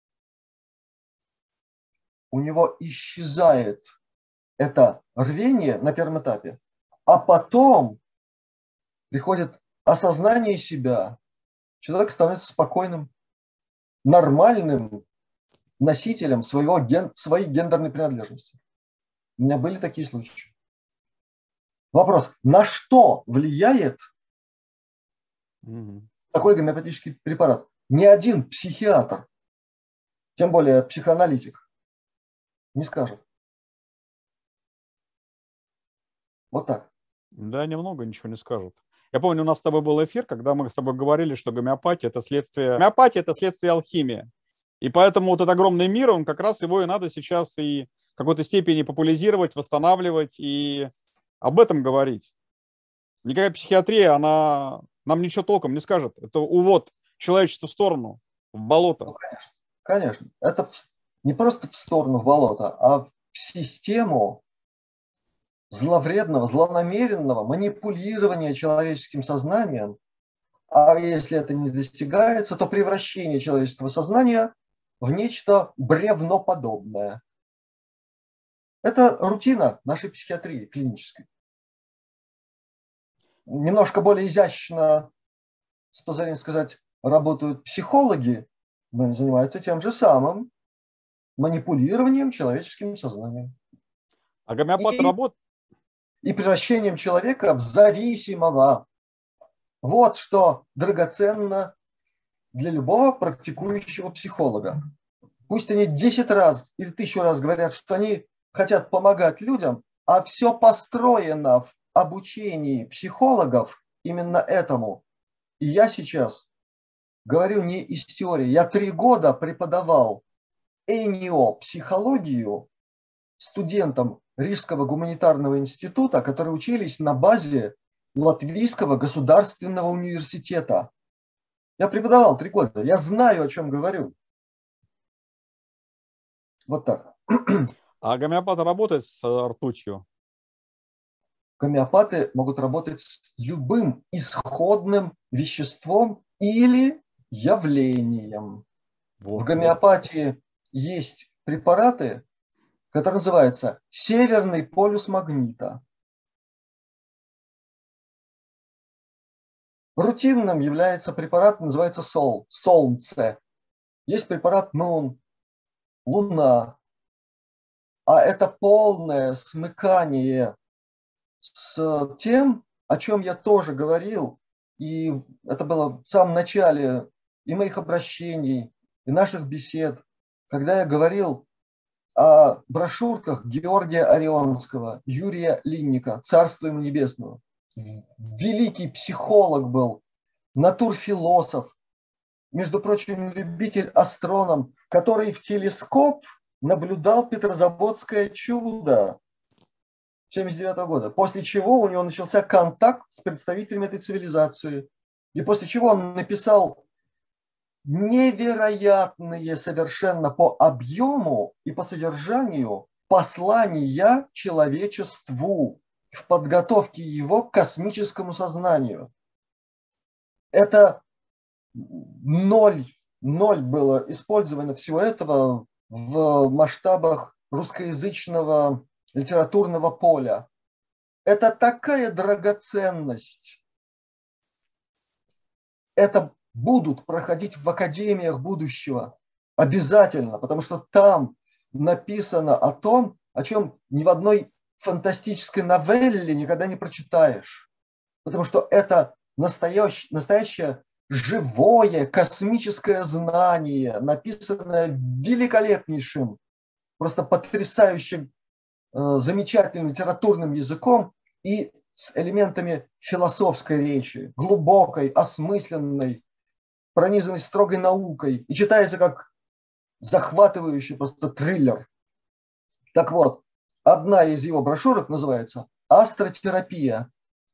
у него исчезает это рвение на первом этапе, а потом приходит осознание себя, человек становится спокойным, нормальным носителем своей гендерной принадлежности. У меня были такие случаи. Вопрос, на что влияет такой гомеопатический препарат? Ни один психиатр, тем более психоаналитик, не скажет. Вот так. Да, немного ничего не скажут. Я помню, у нас с тобой был эфир, когда мы с тобой говорили, что гомеопатия – это следствие алхимии. И поэтому вот этот огромный мир, он как раз его и надо сейчас и в какой-то степени популяризировать, восстанавливать и об этом говорить. Никакая психиатрия, она нам ничего толком не скажет. Это увод человечества в сторону, в болото. Ну, конечно, конечно. Это не просто в сторону, в болото, а в систему зловредного, злонамеренного манипулирования человеческим сознанием. А если это не достигается, то превращение человеческого сознания в нечто бревноподобное. Это рутина нашей психиатрии клинической. Немножко более изящно, с позволения сказать, работают психологи, но они занимаются тем же самым манипулированием человеческим сознанием. А гомеопат работает? И превращением человека в зависимого. Вот что драгоценно для любого практикующего психолога. Пусть они 10 раз или 1000 раз говорят, что они хотят помогать людям, а все построено в обучении психологов именно этому. И я сейчас говорю не из теории. Я 3 года преподавал психологию студентам Рижского гуманитарного института, которые учились на базе Латвийского государственного университета. Я преподавал 3 года. Я знаю, о чем говорю. Вот так. А гомеопат работает с ртутью? Гомеопаты могут работать с любым исходным веществом или явлением. В гомеопатии есть препараты, которые называются северный полюс магнита. Рутинным является препарат, называется солнце. Есть препарат Moon, луна. а это полное смыкание с тем, о чем я тоже говорил, и это было в самом начале и моих обращений, и наших бесед, когда я говорил о брошюрках Георгия Орионского, Юрия Линника, Царство ему небесного. Великий психолог был, натурфилософ, между прочим, любитель-астроном, который в телескоп наблюдал Петрозаводское чудо 1979 года, после чего у него начался контакт с представителями этой цивилизации, и после чего он написал невероятные совершенно по объему и по содержанию послания человечеству в подготовке его к космическому сознанию. Это ноль было использовано всего этого в масштабах русскоязычного литературного поля. Это такая драгоценность. Это будут проходить в академиях будущего обязательно, потому что там написано о том, о чем ни в одной фантастической новелле никогда не прочитаешь. Потому что это настоящее живое космическое знание, написанное великолепнейшим, просто потрясающим, замечательным литературным языком и с элементами философской речи, глубокой, осмысленной, пронизанной строгой наукой, и читается как захватывающий просто триллер. Так вот, одна из его брошюрок называется «Астротерапия».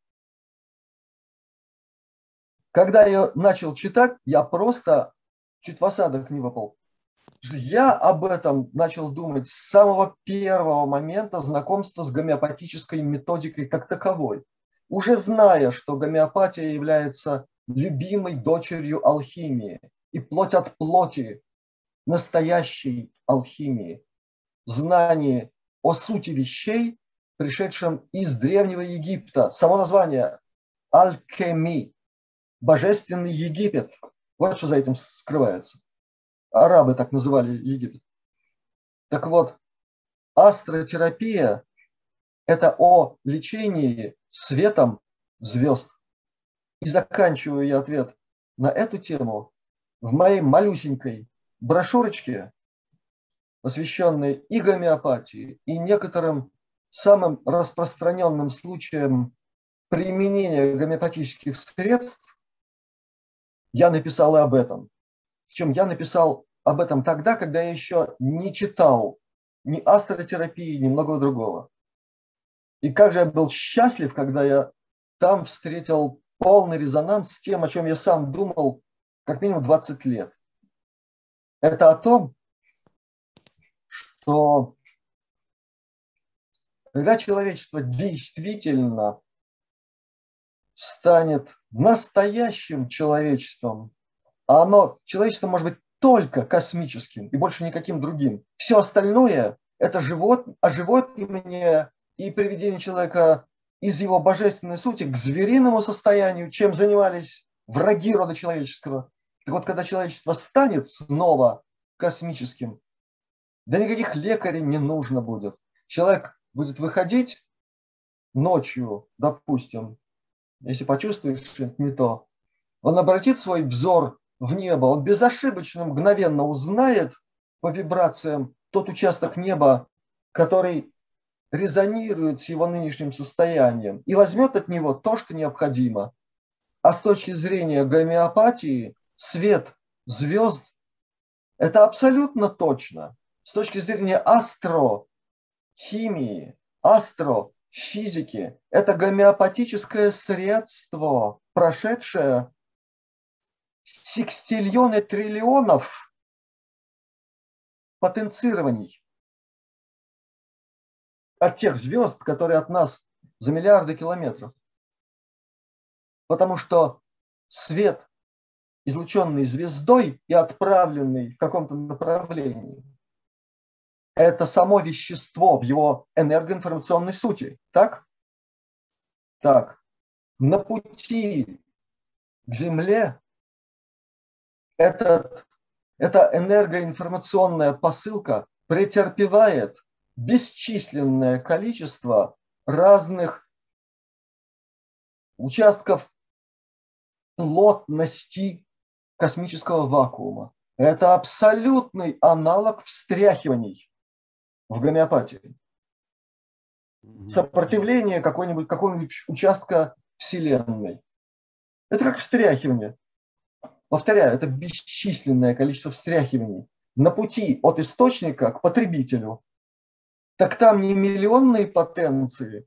Когда я начал читать, я просто чуть в осадок не попал. Я об этом начал думать с самого первого момента знакомства с гомеопатической методикой как таковой. Уже зная, что гомеопатия является любимой дочерью алхимии и плоть от плоти настоящей алхимии. Знание о сути вещей, пришедшем из Древнего Египта. Само название алхимия. Божественный Египет. Вот что за этим скрывается. Арабы так называли Египет. Так вот, астротерапия – это о лечении светом звезд. И заканчиваю я ответ на эту тему в моей малюсенькой брошюрочке, посвященной и гомеопатии, и некоторым самым распространенным случаям применения гомеопатических средств. Я написал и об этом. Причем я написал об этом тогда, когда я еще не читал ни астротерапии, ни многого другого. И как же я был счастлив, когда я там встретил полный резонанс с тем, о чем я сам думал как минимум 20 лет. Это о том, что когда человечество действительно станет настоящим человечеством, а человечество может быть только космическим и больше никаким другим. Все остальное – это оживотнение и приведение человека из его божественной сути к звериному состоянию, чем занимались враги рода человеческого. Так вот, когда человечество станет снова космическим, да никаких лекарей не нужно будет. Человек будет выходить ночью, допустим, если почувствует, что это не то, он обратит свой взор в небо, он безошибочно, мгновенно узнает по вибрациям тот участок неба, который резонирует с его нынешним состоянием, и возьмет от него то, что необходимо. А с точки зрения гомеопатии, свет звезд – это абсолютно точно. С точки зрения астрохимии, астрофизики, это гомеопатическое средство, прошедшее секстиллионы триллионов потенцирований от тех звезд, которые от нас за миллиарды километров. Потому что свет, излученный звездой и отправленный в каком-то направлении, это само вещество в его энергоинформационной сути. Так? Так. На пути к Земле эта энергоинформационная посылка претерпевает бесчисленное количество разных участков плотности космического вакуума. Это абсолютный аналог встряхиваний в гомеопатии. Сопротивление какого-нибудь участка Вселенной. Это как встряхивание. Повторяю, это бесчисленное количество встряхиваний на пути от источника к потребителю. Так там не миллионные потенции,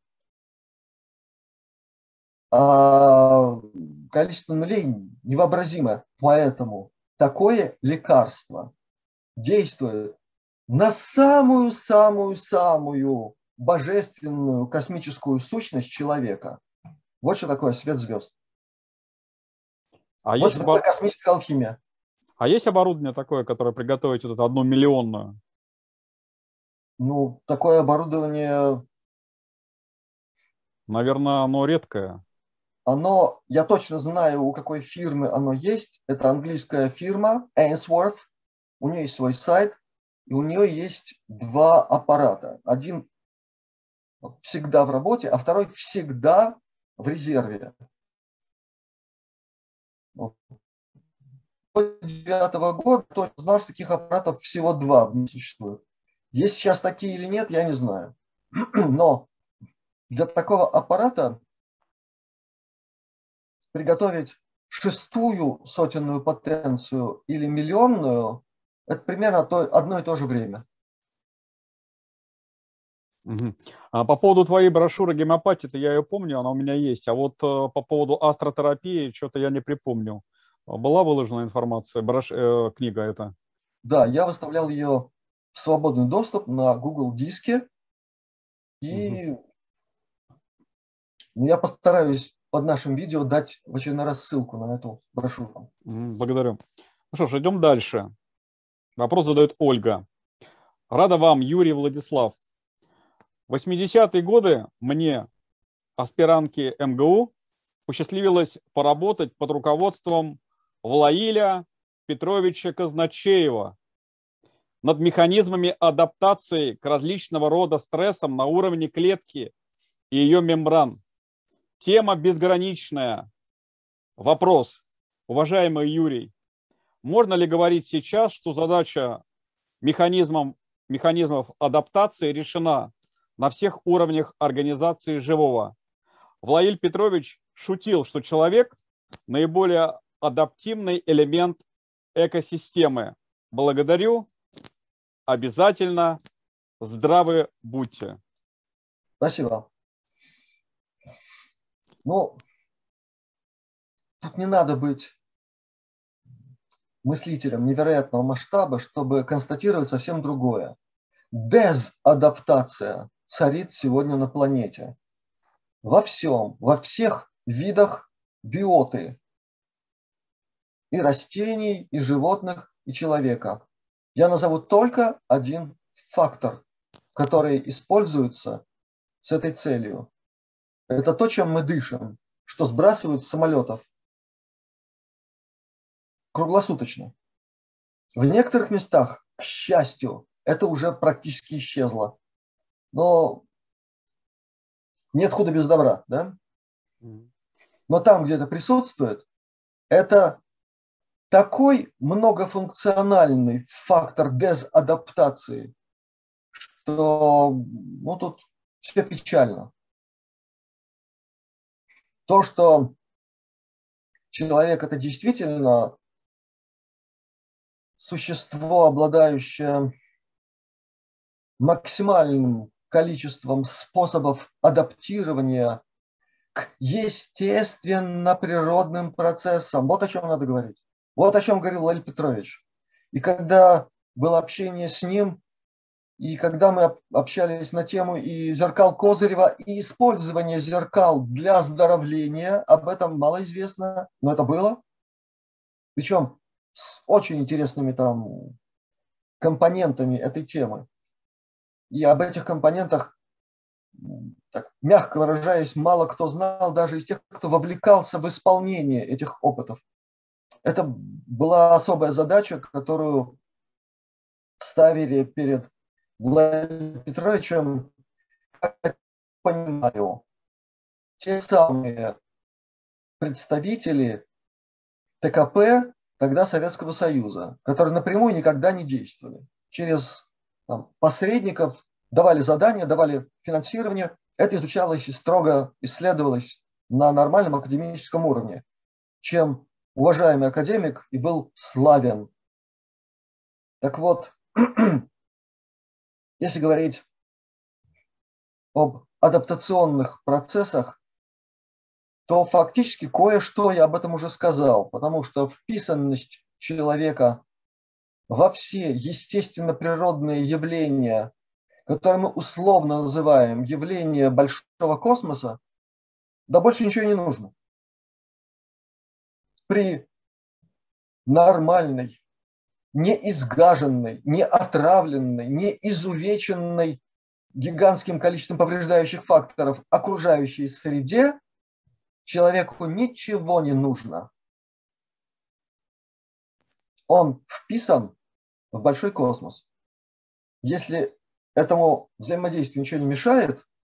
а количество нулей невообразимо. Поэтому такое лекарство действует на самую-самую-самую божественную космическую сущность человека. Вот что такое свет звезд. А Вот есть, что такое космическая алхимия. а есть оборудование такое, которое приготовить вот эту 1 миллионную? Ну, такое оборудование, Наверное, оно редкое. я точно знаю, у какой фирмы оно есть. Это английская фирма Ainsworth. У нее есть свой сайт, и у нее есть 2 аппарата. Один всегда в работе, а второй всегда в резерве. До 2009 года кто знал, что таких аппаратов всего 2 не существует. Есть сейчас такие или нет, я не знаю. Но для такого аппарата приготовить 6-ю сотенную потенцию или миллионную – это примерно одно и то же время. Угу. А по поводу твоей брошюры гомеопатии, я ее помню, она у меня есть. А вот по поводу астротерапии, что-то я не припомню. Была выложена информация, книга эта? Да, я выставлял ее в свободный доступ на Google диске. И я постараюсь под нашим видео дать в очередной раз ссылку на эту брошюру. Благодарю. Ну что ж, идем дальше. Вопрос задает Ольга. Рада вам, Юрий Владислав. В 80-е годы мне, аспирантке МГУ, посчастливилось поработать под руководством Влаиля Петровича Казначеева над механизмами адаптации к различного рода стрессам на уровне клетки и ее мембран. Тема безграничная. Вопрос, уважаемый Юрий, можно ли говорить сейчас, что задача механизмов адаптации решена на всех уровнях организации живого? Влаиль Петрович шутил, что человек – наиболее адаптивный элемент экосистемы. Благодарю. Обязательно здравы будьте. Спасибо. Ну, тут не надо быть мыслителем невероятного масштаба, чтобы констатировать совсем другое. Дезадаптация царит сегодня на планете. Во всем, во всех видах биоты. И растений, и животных, и человека. Я назову только один фактор, который используется с этой целью. Это то, чем мы дышим, что сбрасывают с самолетов круглосуточно. В некоторых местах, к счастью, это уже практически исчезло. Но нет худа без добра, да? Но там, где это присутствует, это такой многофункциональный фактор дезадаптации, что тут все печально. То, что человек это действительно существо, обладающее максимальным количеством способов адаптирования к естественно-природным процессам. Вот о чем надо говорить. Вот о чем говорил Влаиль Петрович. И когда было общение с ним, и когда мы общались на тему и зеркал Козырева, и использования зеркал для оздоровления, об этом мало известно, но это было. Причем с очень интересными там компонентами этой темы. И об этих компонентах, так, мягко выражаясь, мало кто знал, даже из тех, кто вовлекался в исполнение этих опытов. Это была особая задача, которую ставили перед Владимиром Петровичем, как я понимаю, те самые представители ТКП тогда Советского Союза, которые напрямую никогда не действовали. Через посредников давали задания, давали финансирование. Это изучалось и строго исследовалось на нормальном академическом уровне, чем уважаемый академик и был славен. Так вот, если говорить об адаптационных процессах, то фактически кое-что я об этом уже сказал, потому что вписанность человека во все естественно-природные явления, которые мы условно называем явления большого космоса, да больше ничего не нужно. При нормальной, не изгаженной, не отравленной, не изувеченной гигантским количеством повреждающих факторов окружающей среде человеку ничего не нужно. Он вписан в большой космос. Если этому взаимодействию ничего не мешает,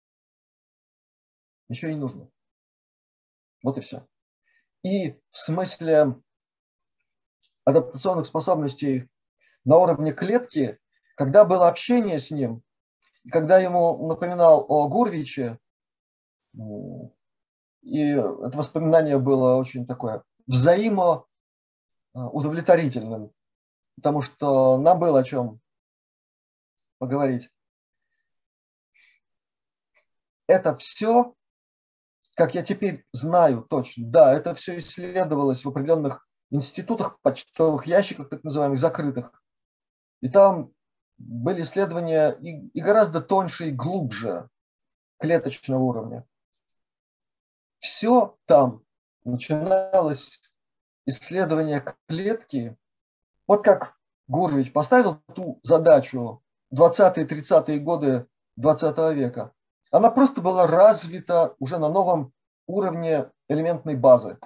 ничего не нужно. Вот и все. И в смысле адаптационных способностей на уровне клетки, когда было общение с ним, когда ему напоминал о Гурвиче, и это воспоминание было очень такое взаимоудовлетворительным, потому что нам было о чем поговорить. Это все, как я теперь знаю точно, да, это все исследовалось в определенных институтах, почтовых ящиках, так называемых, закрытых. И там были исследования и гораздо тоньше и глубже клеточного уровня. Все там начиналось исследование клетки. Вот как Гурвич поставил ту задачу 20-30-е годы 20 века. Она просто была развита уже на новом уровне элементной базы.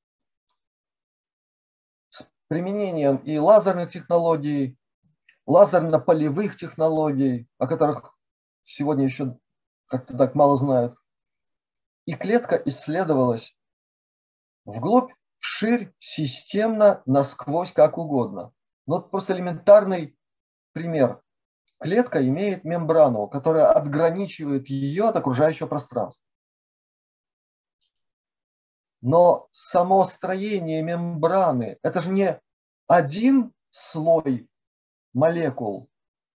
С применением и лазерных технологий, лазерно-полевых технологий, о которых сегодня еще как-то так мало знают. И клетка исследовалась вглубь, вширь, системно, насквозь, как угодно. Вот просто элементарный пример. Клетка имеет мембрану, которая отграничивает ее от окружающего пространства. Но само строение мембраны – это же не один слой молекул.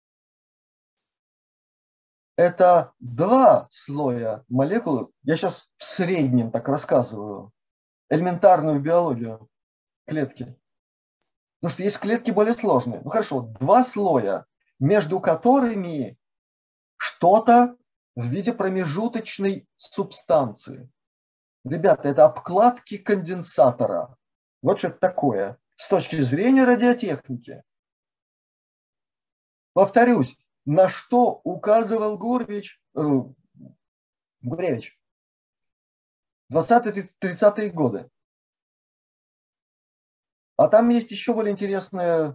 Это два слоя молекул. Я сейчас в среднем так рассказываю. Элементарную биологию клетки. Потому что есть клетки более сложные. Ну хорошо, два слоя, между которыми что-то в виде промежуточной субстанции. Ребята, это обкладки конденсатора. Вот что это такое с точки зрения радиотехники. Повторюсь, на что указывал Гуревич в 20-30-е годы. А там есть еще более интересные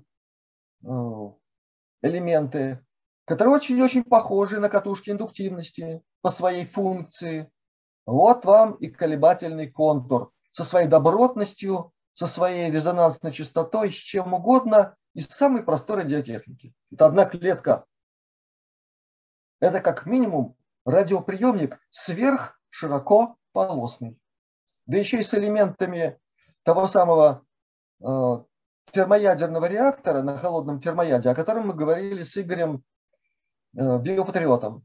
элементы, которые очень-очень похожи на катушки индуктивности по своей функции. Вот вам и колебательный контур со своей добротностью, со своей резонансной частотой, с чем угодно, из самой простой радиотехники. Это одна клетка. Это как минимум радиоприемник сверхширокополосный. Да еще и с элементами того самого термоядерного реактора на холодном термояде, о котором мы говорили с Игорем Биопатриотом.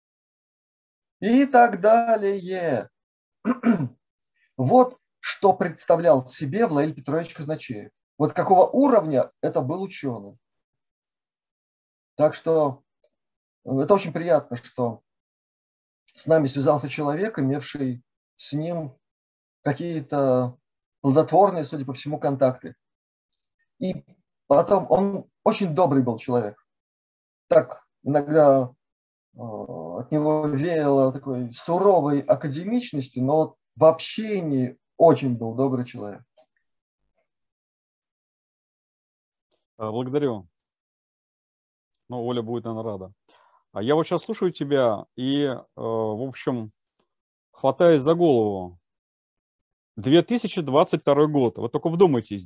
И так далее. Вот что представлял себе Владимир Петрович Казначеев. Вот какого уровня это был ученый. Так что это очень приятно, что с нами связался человек, имевший с ним какие-то плодотворные, судя по всему, контакты. И потом он очень добрый был человек. Так иногда от него веяло такой суровой академичностью, но в общении очень был добрый человек. Благодарю. Ну, Оля будет, наверное, рада. А я вот сейчас слушаю тебя и, в общем, хватаюсь за голову. 2022 год. Вы только вдумайтесь,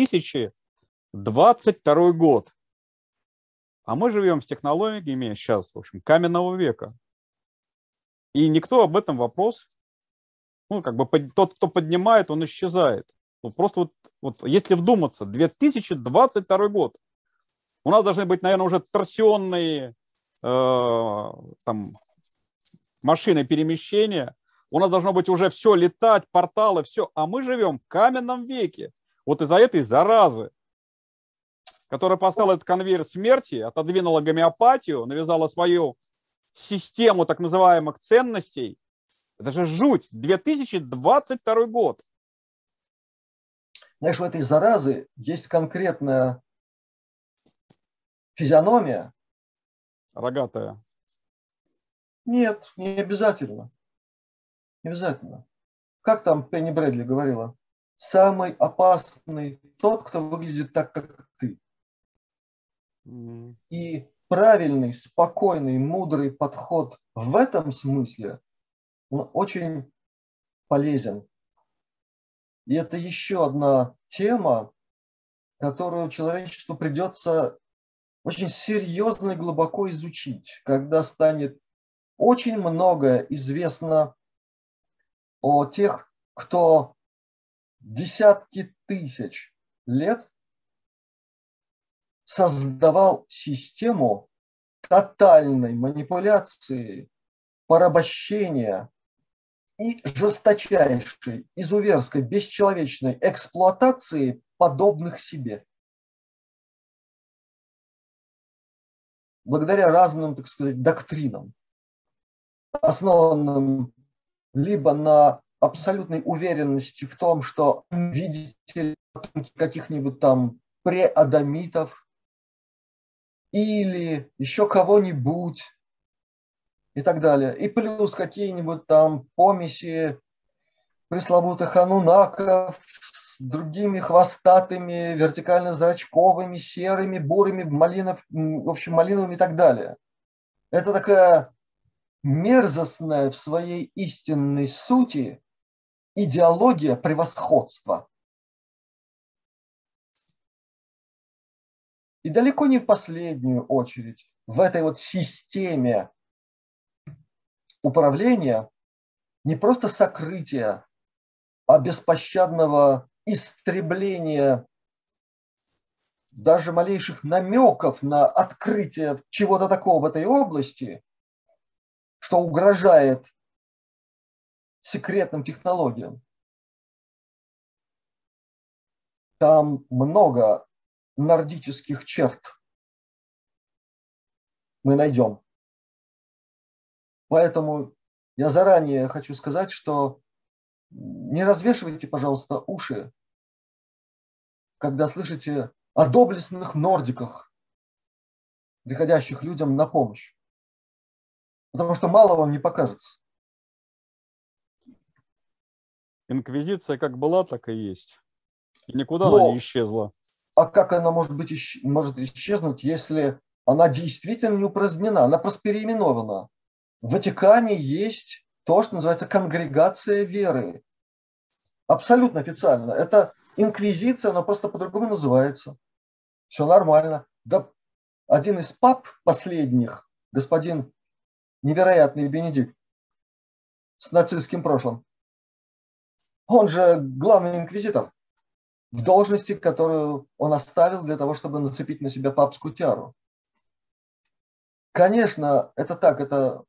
2022 год. А мы живем с технологиями сейчас, в общем, каменного века. И никто об этом вопрос, ну, как бы тот, кто поднимает, он исчезает. Ну, просто вот если вдуматься, 2022 год. У нас должны быть, наверное, уже торсионные там, машины перемещения. У нас должно быть уже все летать, порталы, все. А мы живем в каменном веке. Вот из-за этой заразы, которая поставила этот конвейер смерти, отодвинула гомеопатию, навязала свою систему так называемых ценностей. Это же жуть. 2022 год. Знаешь, у этой заразы есть конкретная физиономия. Рогатая. Нет, не обязательно. Не обязательно. Как там Пенни Брэдли говорила? Самый опасный тот, кто выглядит так, как ты. И правильный, спокойный, мудрый подход в этом смысле, он очень полезен. И это еще одна тема, которую человечеству придется очень серьезно и глубоко изучить, когда станет очень многое известно о тех, кто десятки тысяч лет создавал систему тотальной манипуляции, порабощения и жесточайшей, изуверской, бесчеловечной эксплуатации подобных себе. Благодаря разным, так сказать, доктринам, основанным либо на абсолютной уверенности в том, что видите каких-нибудь там преадамитов или еще кого-нибудь и так далее. И плюс какие-нибудь там помеси пресловутых анунаков с другими хвостатыми, вертикально-зрачковыми, серыми, бурыми, в общем, малиновыми и так далее. Это такая мерзостная в своей истинной сути идеология превосходства. И далеко не в последнюю очередь в этой вот системе управления не просто сокрытия, а беспощадного истребления даже малейших намеков на открытие чего-то такого в этой области, что угрожает секретным технологиям. Там много нордических черт мы найдем. Поэтому я заранее хочу сказать, что не развешивайте, пожалуйста, уши, когда слышите о доблестных нордиках, приходящих людям на помощь. Потому что мало вам не покажется. Инквизиция как была, так и есть. И никуда она не Но, исчезла. а как она может исчезнуть, если она действительно не упразднена, она просто переименована? В Ватикане есть то, что называется конгрегация веры. Абсолютно официально. Это инквизиция, она просто по-другому называется. Все нормально. Да, один из пап последних, господин невероятный Бенедикт, с нацистским прошлым, он же главный инквизитор в должности, которую он оставил для того, чтобы нацепить на себя папскую тиару. Конечно, это так, это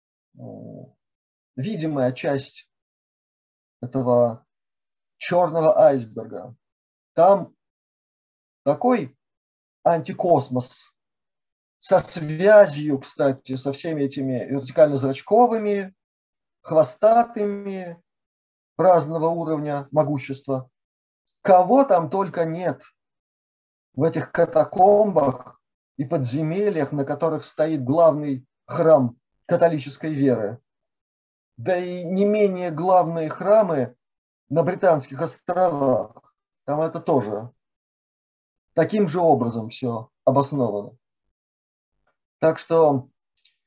видимая часть этого черного айсберга. Там такой антикосмос со связью, кстати, со всеми этими вертикально-зрачковыми, хвостатыми, разного уровня могущества. Кого там только нет в этих катакомбах и подземельях, на которых стоит главный храм католической веры. Да и не менее главные храмы на Британских островах. Там это тоже таким же образом все обосновано. Так что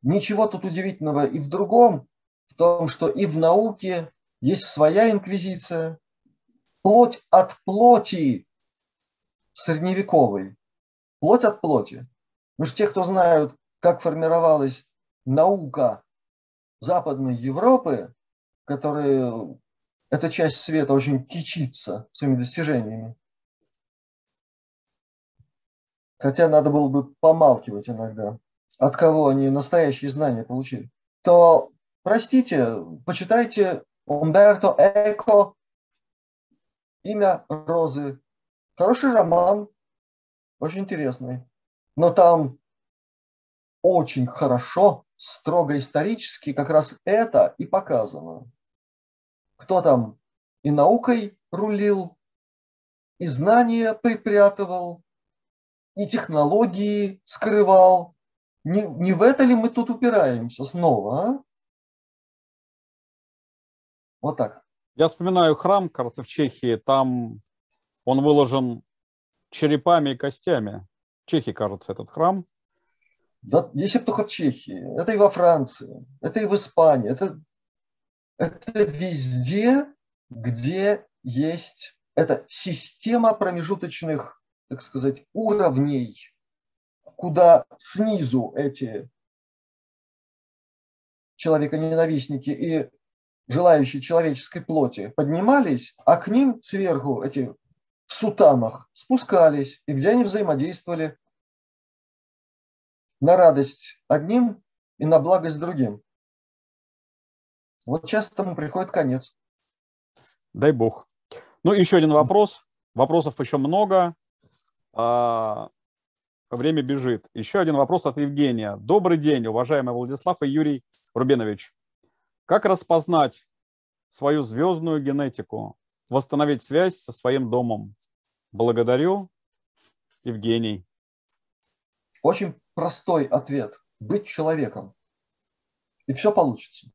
ничего тут удивительного и в другом, в том, что и в науке есть своя инквизиция, плоть от плоти средневековой, плоть от плоти. Потому что те, кто знают, как формировалась наука Западной Европы, которая эта часть света очень кичится своими достижениями, хотя надо было бы помалкивать иногда, от кого они настоящие знания получили, то, простите, почитайте Умберто Эко «Имя розы». Хороший роман, очень интересный. Но там очень хорошо, строго исторически как раз это и показано. Кто там и наукой рулил, и знания припрятывал, и технологии скрывал. Не в это ли мы тут упираемся снова, а? Вот так. Я вспоминаю храм, кажется, в Чехии. Там он выложен черепами и костями. В Чехии, кажется, этот храм. Да, если бы только в Чехии. Это и во Франции, это и в Испании. Это везде, где есть эта система промежуточных, так сказать, уровней, куда снизу эти человеконенавистники и желающие человеческой плоти поднимались, а к ним сверху эти в сутанах спускались, и где они взаимодействовали на радость одним и на благость другим. Вот сейчас этому приходит конец. Дай бог. Ну, еще один вопрос. Вопросов еще много. Время бежит. Еще один вопрос от Евгения. Добрый день, уважаемый Владислав и Юрий Рубинович. Как распознать свою звездную генетику, восстановить связь со своим домом? Благодарю, Евгений. Очень простой ответ. Быть человеком. И все получится.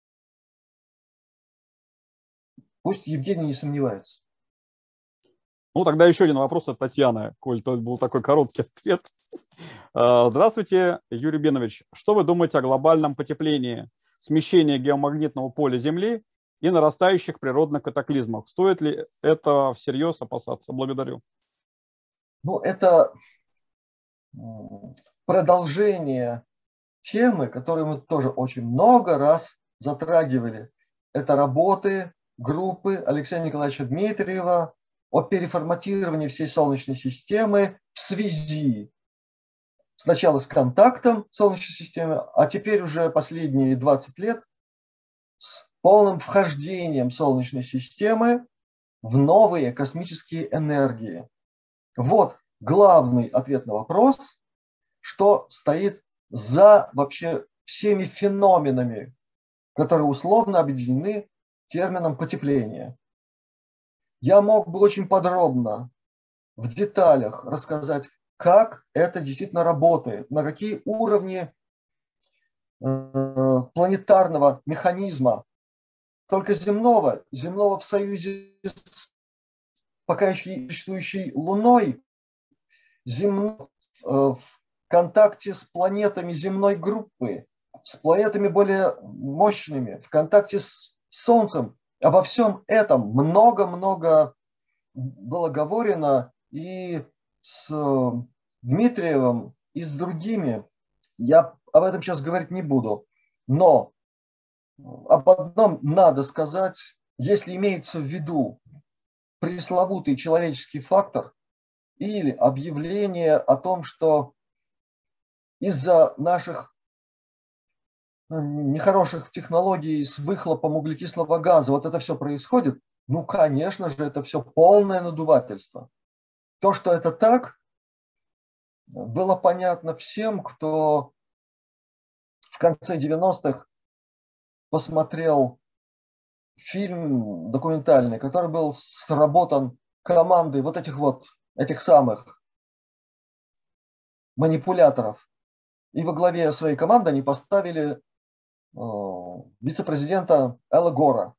Пусть Евгений не сомневается. Ну, тогда еще один вопрос от Татьяны, коль то был такой короткий ответ. Здравствуйте, Юрий Бенович. Что вы думаете о глобальном потеплении, смещении геомагнитного поля Земли и нарастающих природных катаклизмах? Стоит ли это всерьез опасаться? Благодарю. Ну, это продолжение темы, которую мы тоже очень много раз затрагивали. Это работы группы Алексея Николаевича Дмитриева о переформатировании всей Солнечной системы в связи сначала с контактом Солнечной системы, а теперь уже последние 20 лет с полным вхождением Солнечной системы в новые космические энергии. Вот главный ответ на вопрос, что стоит за вообще всеми феноменами, которые условно объединены термином потепления. Я мог бы очень подробно, в деталях рассказать, как это действительно работает, на какие уровни планетарного механизма, только земного в союзе с пока еще существующей Луной, в контакте с планетами земной группы, с планетами более мощными, в контакте с Солнцем. Обо всем этом много-много было говорено и с Дмитриевым, и с другими. Я об этом сейчас говорить не буду. Но об одном надо сказать, если имеется в виду пресловутый человеческий фактор или объявление о том, что из-за наших нехороших технологий с выхлопом углекислого газа вот это все происходит, ну, конечно же, это все полное надувательство. То, что это так, было понятно всем, кто в конце 90-х посмотрел фильм документальный, который был сработан командой вот этих самых манипуляторов. И во главе своей команды они поставили вице-президента Эла Гора,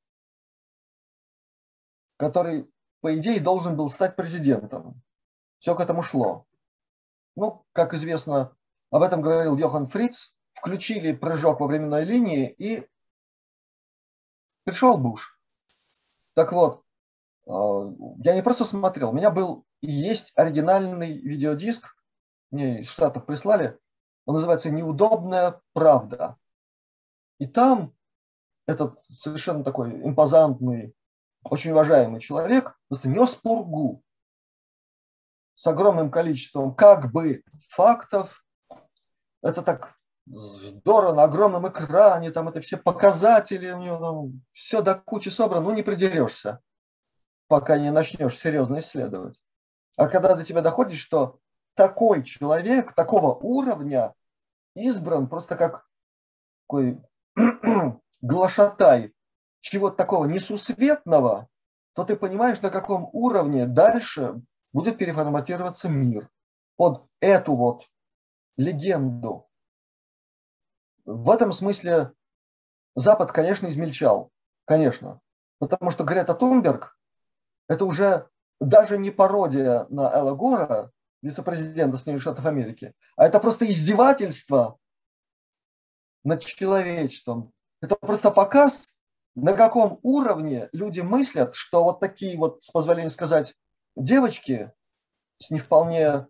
который, по идее, должен был стать президентом. Все к этому шло. Ну, как известно, об этом говорил Йохан Фриц, включили прыжок во временной линии, и пришел Буш. Так вот, я не просто смотрел, у меня был и есть оригинальный видеодиск, мне из Штатов прислали, он называется «Неудобная правда». И там этот совершенно такой импозантный, очень уважаемый человек просто нес пургу с огромным количеством как бы фактов. Это так здорово, на огромном экране, там это все показатели, у него там все до кучи собрано, ну не придерешься, пока не начнешь серьезно исследовать. А когда до тебя доходит, что такой человек, такого уровня избран просто как такой глашатай чего-то такого несусветного, то ты понимаешь, на каком уровне дальше будет переформатироваться мир под эту вот легенду. В этом смысле Запад, конечно, измельчал. Конечно. Потому что Грета Тунберг – это уже даже не пародия на Эла Гора, вице-президента Соединенных Штатов Америки, а это просто издевательство над человечеством. Это просто показ, на каком уровне люди мыслят, что вот такие вот, с позволения сказать, девочки с не вполне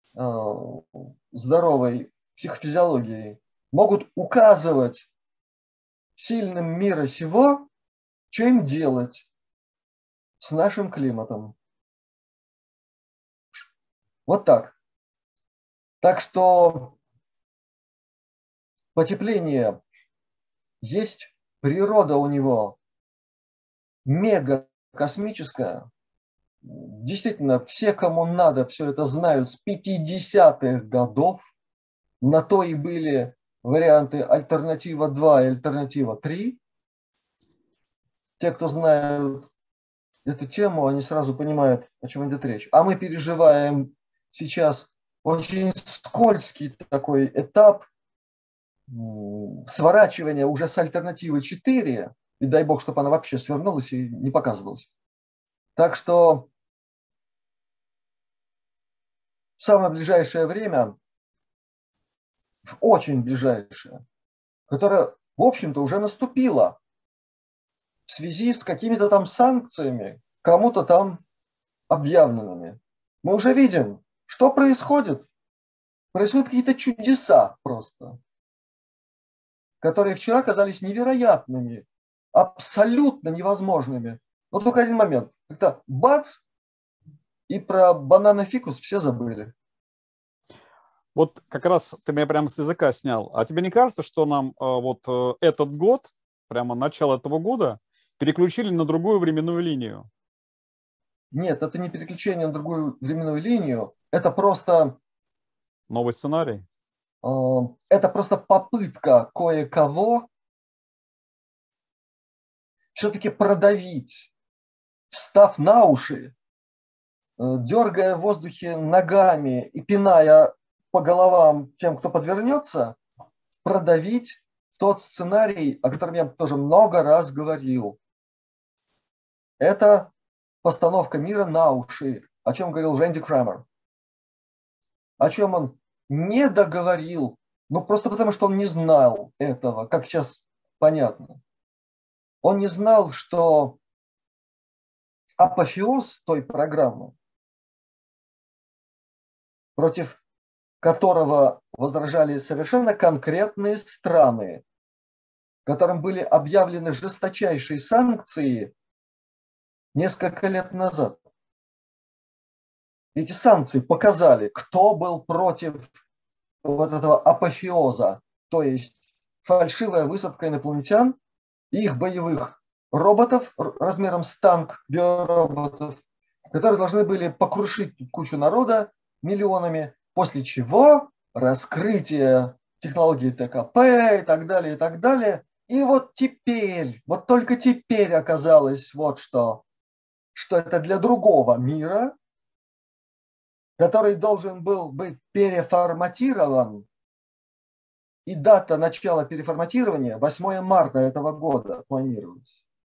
здоровой психофизиологией могут указывать сильным мира сего, что им делать с нашим климатом. Вот так. Так что потепление есть, природа у него мега космическая. Действительно, все, кому надо, все это знают с 50-х годов. На то и были варианты альтернатива 2 и альтернатива 3. Те, кто знают эту тему, они сразу понимают, о чем идет речь. А мы переживаем сейчас очень скользкий такой этап сворачивания уже с альтернативы 4, и дай бог, чтобы она вообще свернулась и не показывалась. Так что в самое ближайшее время, в очень ближайшее, которое, в общем-то, уже наступило в связи с какими-то там санкциями, кому-то там объявленными, мы уже видим, что происходит. Происходят какие-то чудеса просто, которые вчера казались невероятными, абсолютно невозможными. Но только один момент. Как-то бац, и про бананофикус все забыли. Вот как раз ты меня прямо с языка снял. А тебе не кажется, что нам этот год, прямо начало этого года, переключили на другую временную линию? Нет, это не переключение на другую временную линию. Это просто... Новый сценарий? Это просто попытка кое-кого все-таки продавить, встав на уши, дергая в воздухе ногами и пиная по головам тем, кто подвернется, продавить тот сценарий, о котором я тоже много раз говорил. Это постановка мира на уши, о чем говорил Рэнди Крамер. О чем он не договорил, ну просто потому, что он не знал этого, как сейчас понятно. Он не знал, что апофеоз той программы, против которого возражали совершенно конкретные страны, которым были объявлены жесточайшие санкции несколько лет назад. Эти санкции показали, кто был против вот этого апофеоза, то есть фальшивая высадка инопланетян и их боевых роботов размером с танк, биороботов, которые должны были покрушить кучу народа миллионами, после чего раскрытие технологии ТКП и так далее, и так далее. И вот теперь, вот только теперь оказалось вот что это для другого мира, который должен был быть переформатирован, и дата начала переформатирования 8 марта этого года планировалась.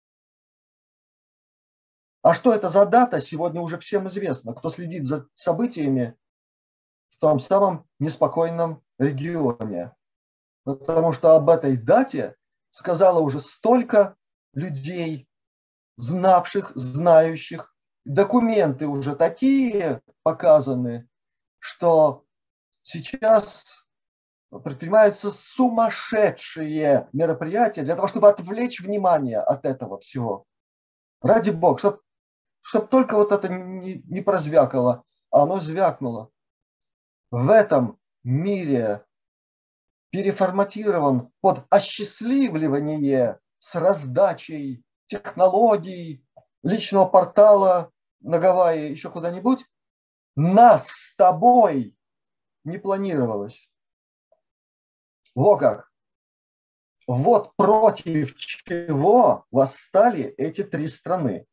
А что это за дата, сегодня уже всем известно, кто следит за событиями в том самом неспокойном регионе. потому что об этой дате сказала уже столько людей, знавших, знающих. Документы уже такие показаны, что сейчас предпринимаются сумасшедшие мероприятия для того, чтобы отвлечь внимание от этого всего. Ради бога, чтобы только вот это не прозвякало, а оно звякнуло. В этом мире переформатирован под осчастливливание с раздачей технологий, личного портала на Гавайи, еще куда-нибудь, нас с тобой не планировалось. Во как. Вот против чего восстали эти три страны.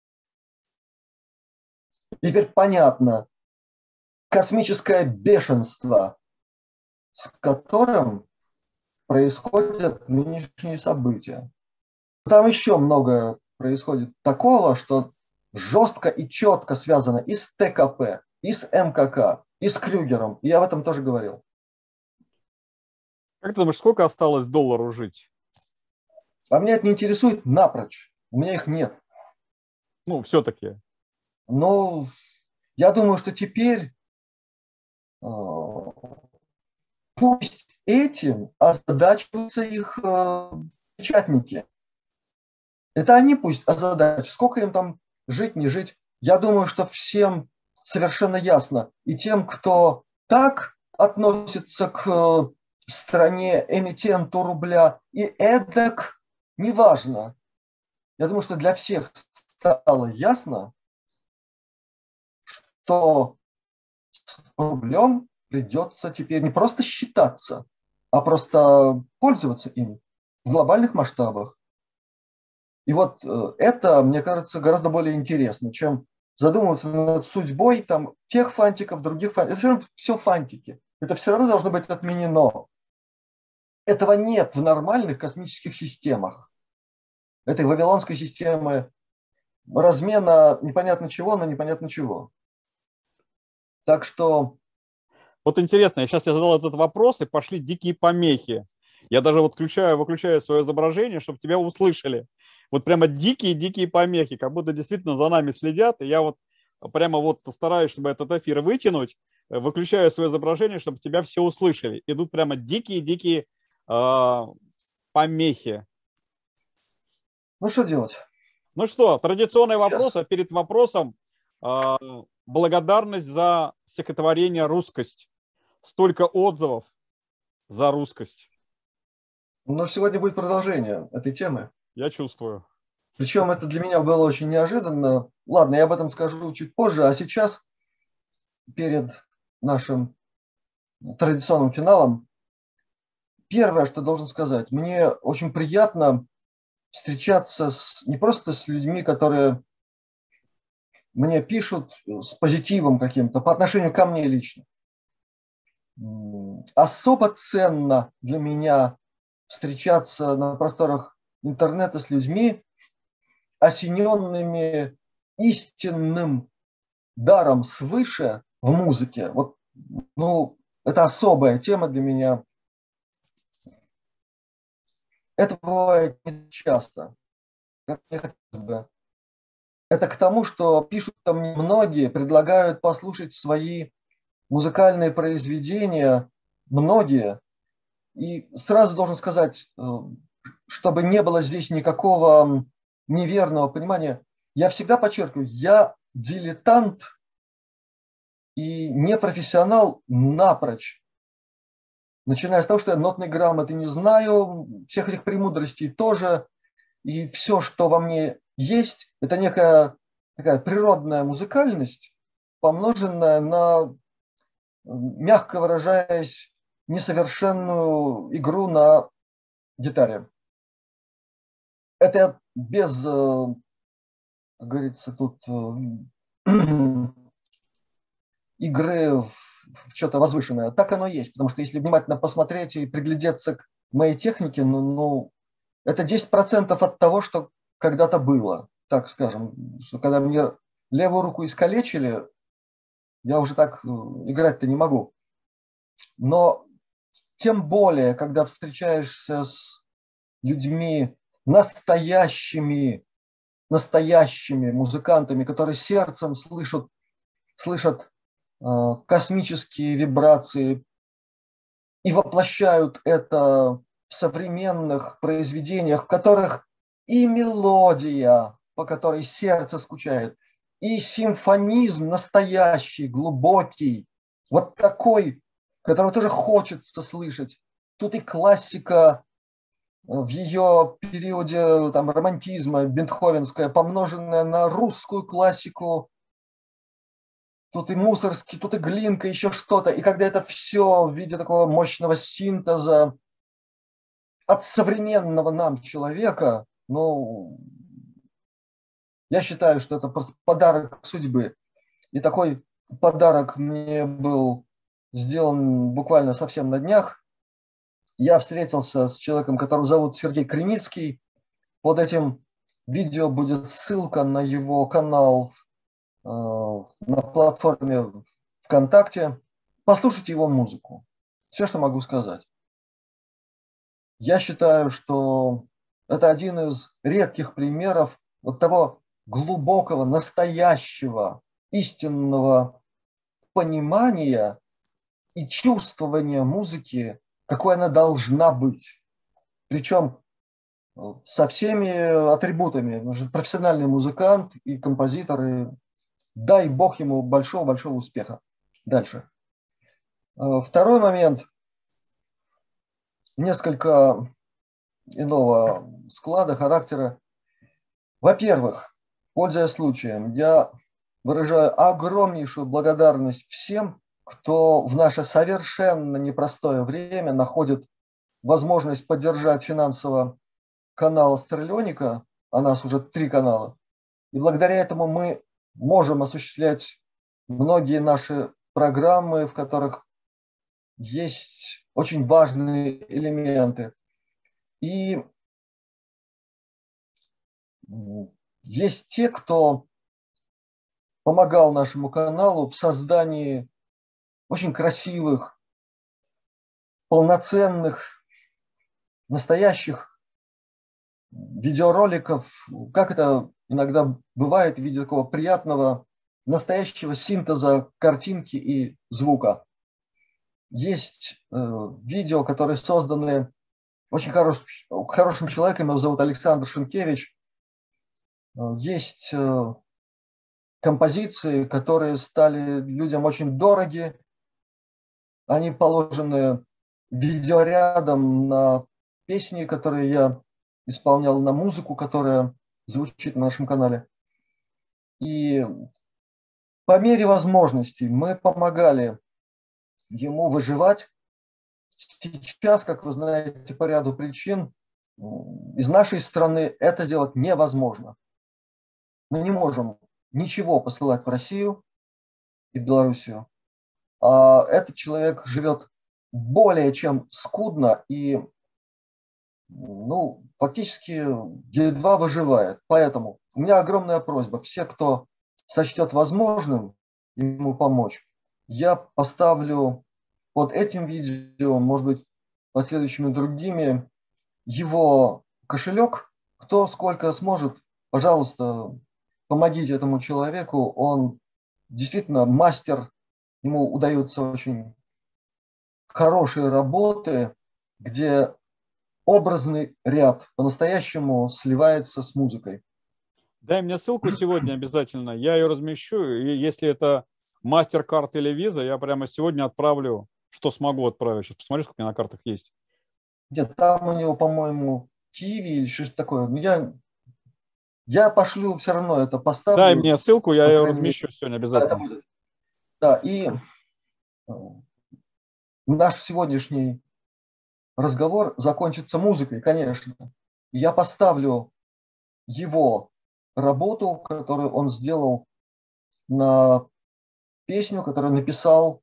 Теперь понятно космическое бешенство, с которым происходят нынешние события. Там еще много происходит такого, что жестко и четко связано и с ТКП, и с МКК, и с Крюгером. Я об этом тоже говорил. Как ты думаешь, сколько осталось доллару жить? А меня это не интересует напрочь. У меня их нет. Ну, все-таки. Но я думаю, что теперь пусть этим озадачиваются их печатники. Это они пусть озадачиваются. Сколько им там жить, не жить. Я думаю, что всем совершенно ясно. И тем, кто так относится к стране, эмитенту рубля, и эдак, неважно. Я думаю, что для всех стало ясно, что с рублем придется теперь не просто считаться, а просто пользоваться им в глобальных масштабах. И вот это, мне кажется, гораздо более интересно, чем задумываться над судьбой там, тех фантиков, других фантиков. Это все равно все фантики. Это все равно должно быть отменено. Этого нет в нормальных космических системах. Этой вавилонской системы размена непонятно чего на непонятно чего. Так что... Вот интересно, я сейчас задал этот вопрос, и пошли дикие помехи. Я даже вот выключаю свое изображение, чтобы тебя услышали. Вот прямо дикие помехи, как будто действительно за нами следят. И я вот прямо вот стараюсь, чтобы этот эфир вытянуть, выключаю свое изображение, чтобы тебя все услышали. Идут прямо дикие помехи. Ну, что делать? Ну что, традиционный Сейчас. вопрос, а перед вопросом благодарность за стихотворение «Русскость». Столько отзывов за русскость. Но сегодня будет продолжение этой темы. Я чувствую. Причем это для меня было очень неожиданно. Ладно, я об этом скажу чуть позже. А сейчас, перед нашим традиционным финалом, первое, что должен сказать. Мне очень приятно встречаться не просто с людьми, которые мне пишут с позитивом каким-то по отношению ко мне лично. Особо ценно для меня встречаться на просторах интернета с людьми, осененными истинным даром свыше в музыке. Вот, ну, это особая тема для меня. Это бывает не часто, как мне хотелось бы. Это к тому, что пишут там многие, предлагают послушать свои музыкальные произведения, многие. И сразу должен сказать, чтобы не было здесь никакого неверного понимания, я всегда подчеркиваю, я дилетант и не профессионал напрочь. Начиная с того, что я нотной грамоты не знаю, всех этих премудростей тоже. И все, что во мне есть, это некая такая природная музыкальность, помноженная на, мягко выражаясь, несовершенную игру на гитаре. Это я без, как говорится, тут игры в что-то возвышенное. Так оно и есть. Потому что если внимательно посмотреть и приглядеться к моей технике, ну это 10% от того, что когда-то было. Так скажем, что когда мне левую руку искалечили, я уже так играть-то не могу. Но тем более, когда встречаешься с людьми настоящими музыкантами, которые сердцем слышат космические вибрации и воплощают это в современных произведениях, в которых и мелодия, по которой сердце скучает, и симфонизм настоящий, глубокий, вот такой, которого тоже хочется слышать. Тут и классика в ее периоде там, романтизма, бетховенская, помноженная на русскую классику, тут и Мусорский, тут и Глинка, еще что-то. И когда это все в виде такого мощного синтеза от современного нам человека, ну, я считаю, что это просто подарок судьбы. И такой подарок мне был сделан буквально совсем на днях. Я встретился с человеком, которого зовут Сергей Креницкий. Под этим видео будет ссылка на его канал на платформе ВКонтакте. Послушайте его музыку. Все, что могу сказать. Я считаю, что это один из редких примеров вот того глубокого, настоящего, истинного понимания и чувствования музыки, какой она должна быть. Причем со всеми атрибутами. Он же профессиональный музыкант и композитор. И дай Бог ему большого-большого успеха. Дальше. Второй момент. Несколько иного склада, характера. Во-первых, пользуясь случаем, я выражаю огромнейшую благодарность всем, кто в наше совершенно непростое время находит возможность поддержать финансово канал Астралионика, а нас уже 3 канала. И благодаря этому мы можем осуществлять многие наши программы, в которых есть очень важные элементы. И есть те, кто помогал нашему каналу в создании очень красивых, полноценных, настоящих видеороликов, как это иногда бывает в виде такого приятного, настоящего синтеза картинки и звука. Есть видео, которые созданы очень хорошим человеком, его зовут Александр Шенкевич. Есть композиции, которые стали людям очень дороги. Они положены видеорядом на песни, которые я исполнял, на музыку, которая звучит на нашем канале. И по мере возможностей мы помогали ему выживать. Сейчас, как вы знаете, по ряду причин из нашей страны это сделать невозможно. Мы не можем ничего посылать в Россию и Белоруссию. А этот человек живет более чем скудно и фактически едва выживает. Поэтому у меня огромная просьба. Все, кто сочтет возможным ему помочь, я поставлю под этим видео, может быть, последующими другими, его кошелек. Кто сколько сможет, пожалуйста, помогите этому человеку. Он действительно мастер. Ему удаются очень хорошие работы, где образный ряд по-настоящему сливается с музыкой. Дай мне ссылку сегодня обязательно. Я ее размещу. И если это MasterCard или Visa, я прямо сегодня отправлю, что смогу отправить. Сейчас посмотрю, сколько у меня на картах есть. Нет, там у него, по-моему, Киви или что-то такое. Я пошлю все равно это, поставлю. Дай мне ссылку, я ее размещу сегодня обязательно. Да, и наш сегодняшний разговор закончится музыкой, конечно. Я поставлю его работу, которую он сделал на песню, которую написал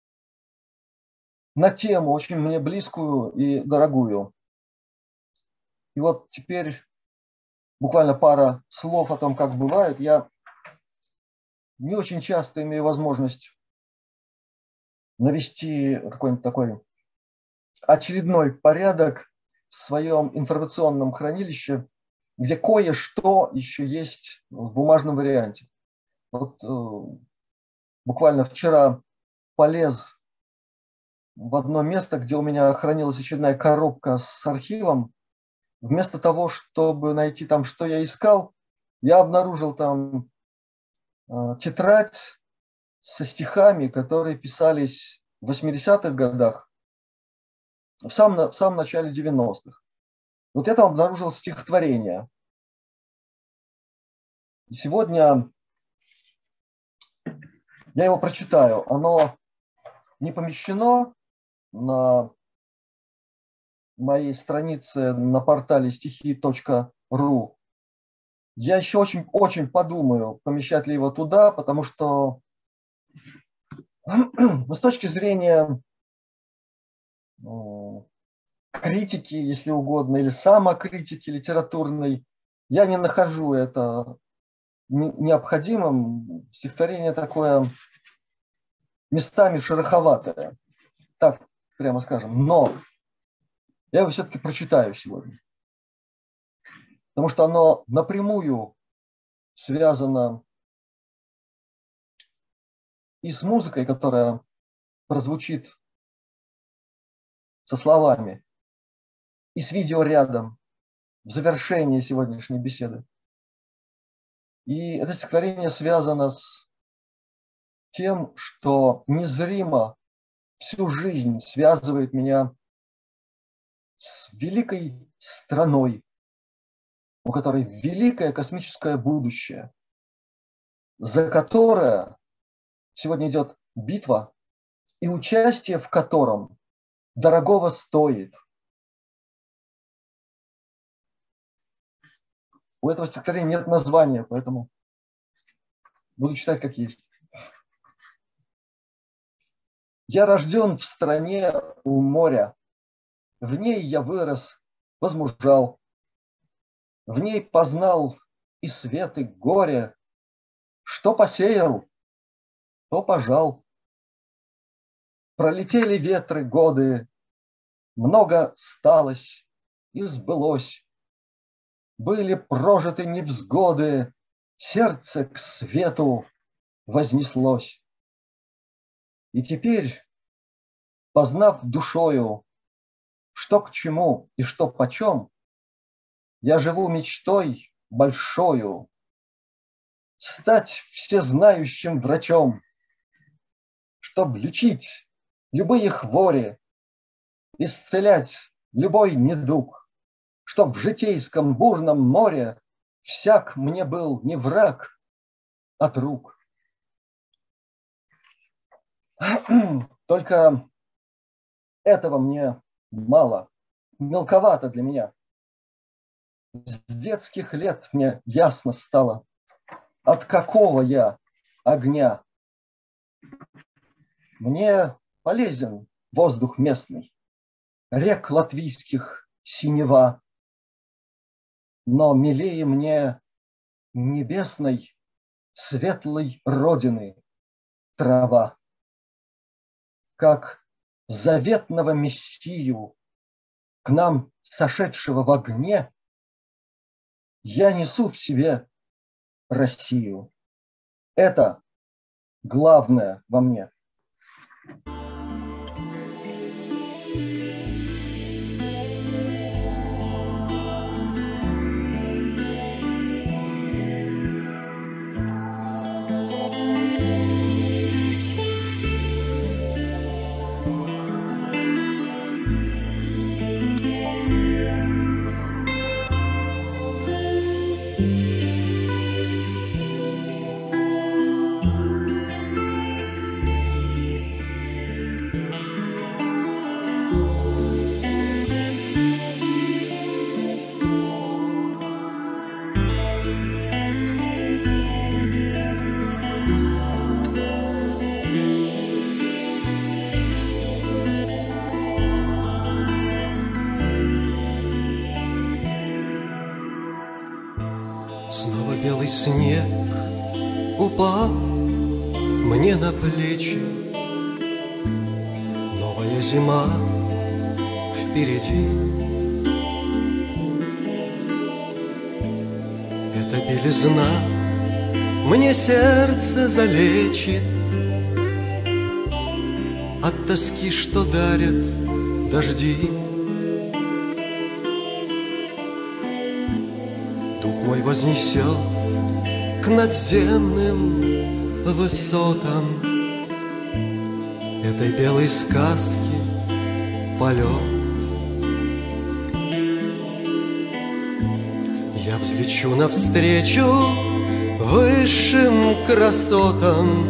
на тему, очень мне близкую и дорогую. И вот теперь буквально пара слов о том, как бывает. Я не очень часто имею возможность навести какой-нибудь такой очередной порядок в своем информационном хранилище, где кое-что еще есть в бумажном варианте. Вот буквально вчера полез в одно место, где у меня хранилась очередная коробка с архивом. Вместо того, чтобы найти там, что я искал, я обнаружил там тетрадь со стихами, которые писались в 80-х годах, в самом начале 90-х. Вот я там обнаружил стихотворение. И сегодня я его прочитаю. Оно не помещено на моей странице на портале стихи.ру. Я еще очень подумаю, помещать ли его туда, потому что с точки зрения критики, если угодно, или самокритики литературной, я не нахожу это необходимым. Стихотворение такое местами шероховатое, так прямо скажем. Но я его все-таки прочитаю сегодня, потому что оно напрямую связано и с музыкой, которая прозвучит со словами, и с видео рядом в завершении сегодняшней беседы. И это стихотворение связано с тем, что незримо всю жизнь связывает меня с великой страной, у которой великое космическое будущее, за которое сегодня идет битва, и участие в котором дорогого стоит. У этого стихотворения нет названия, поэтому буду читать как есть. Я рожден в стране у моря, в ней я вырос, возмужал, в ней познал и свет, и горе, что посеял, то пожал. Пролетели ветры годы, много сталось и сбылось. Были прожиты невзгоды, сердце к свету вознеслось. И теперь, познав душою, что к чему и что почем, я живу мечтой большою стать всезнающим врачом, чтоб лечить любые хвори, исцелять любой недуг, чтоб в житейском бурном море всяк мне был не враг, а друг. Только этого мне мало, мелковато для меня. С детских лет мне ясно стало, от какого я огня. Мне полезен воздух местный, рек латвийских синева, но милее мне небесной светлой родины трава. Как заветного мессию, к нам сошедшего в огне, я несу в себе Россию. Это главное во мне. Снова белый снег упал мне на плечи. Новая зима впереди. Эта белизна мне сердце залечит от тоски, что дарят дожди. Дух мой вознесет к надземным высотам этой белой сказки полет. Я взлечу навстречу высшим красотам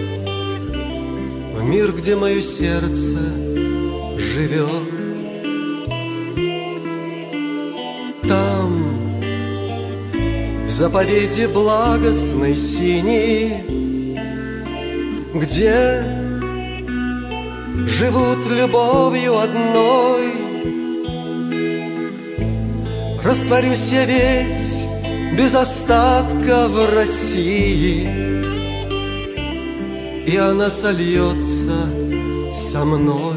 в мир, где мое сердце живет. Там, в заповеди благостной синей, где живут любовью одной, растворюсь я весь без остатка в России, и она сольется со мной.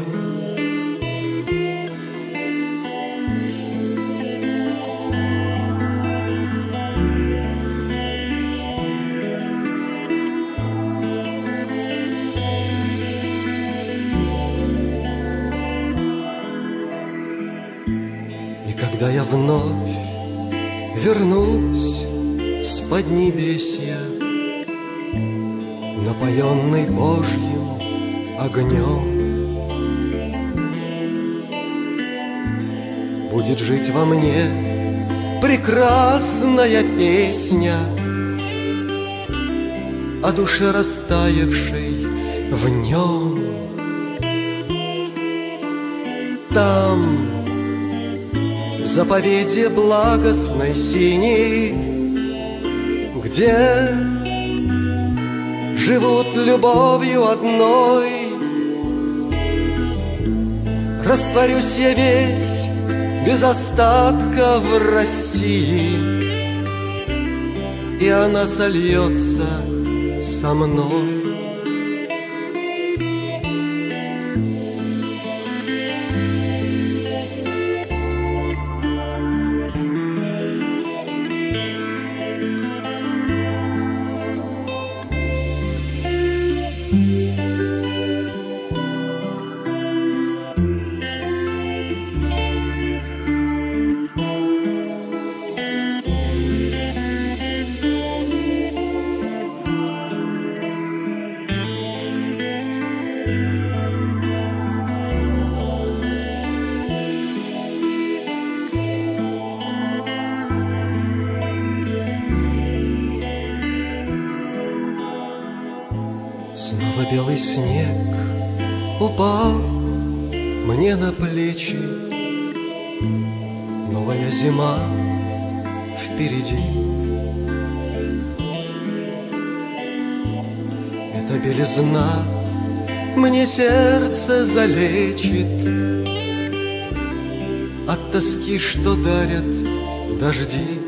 И когда я вновь вернусь с поднебесья, напоенный Божьим огнем, будет жить во мне прекрасная песня о душе, растаявшей в нем. Там, в заповеди благостной синей, где живут любовью одной, растворюсь я весь без остатка в России, и она сольется со мной. Снова белый снег упал мне на плечи, новая зима впереди. Эта белизна мне сердце залечит от тоски, что дарят дожди.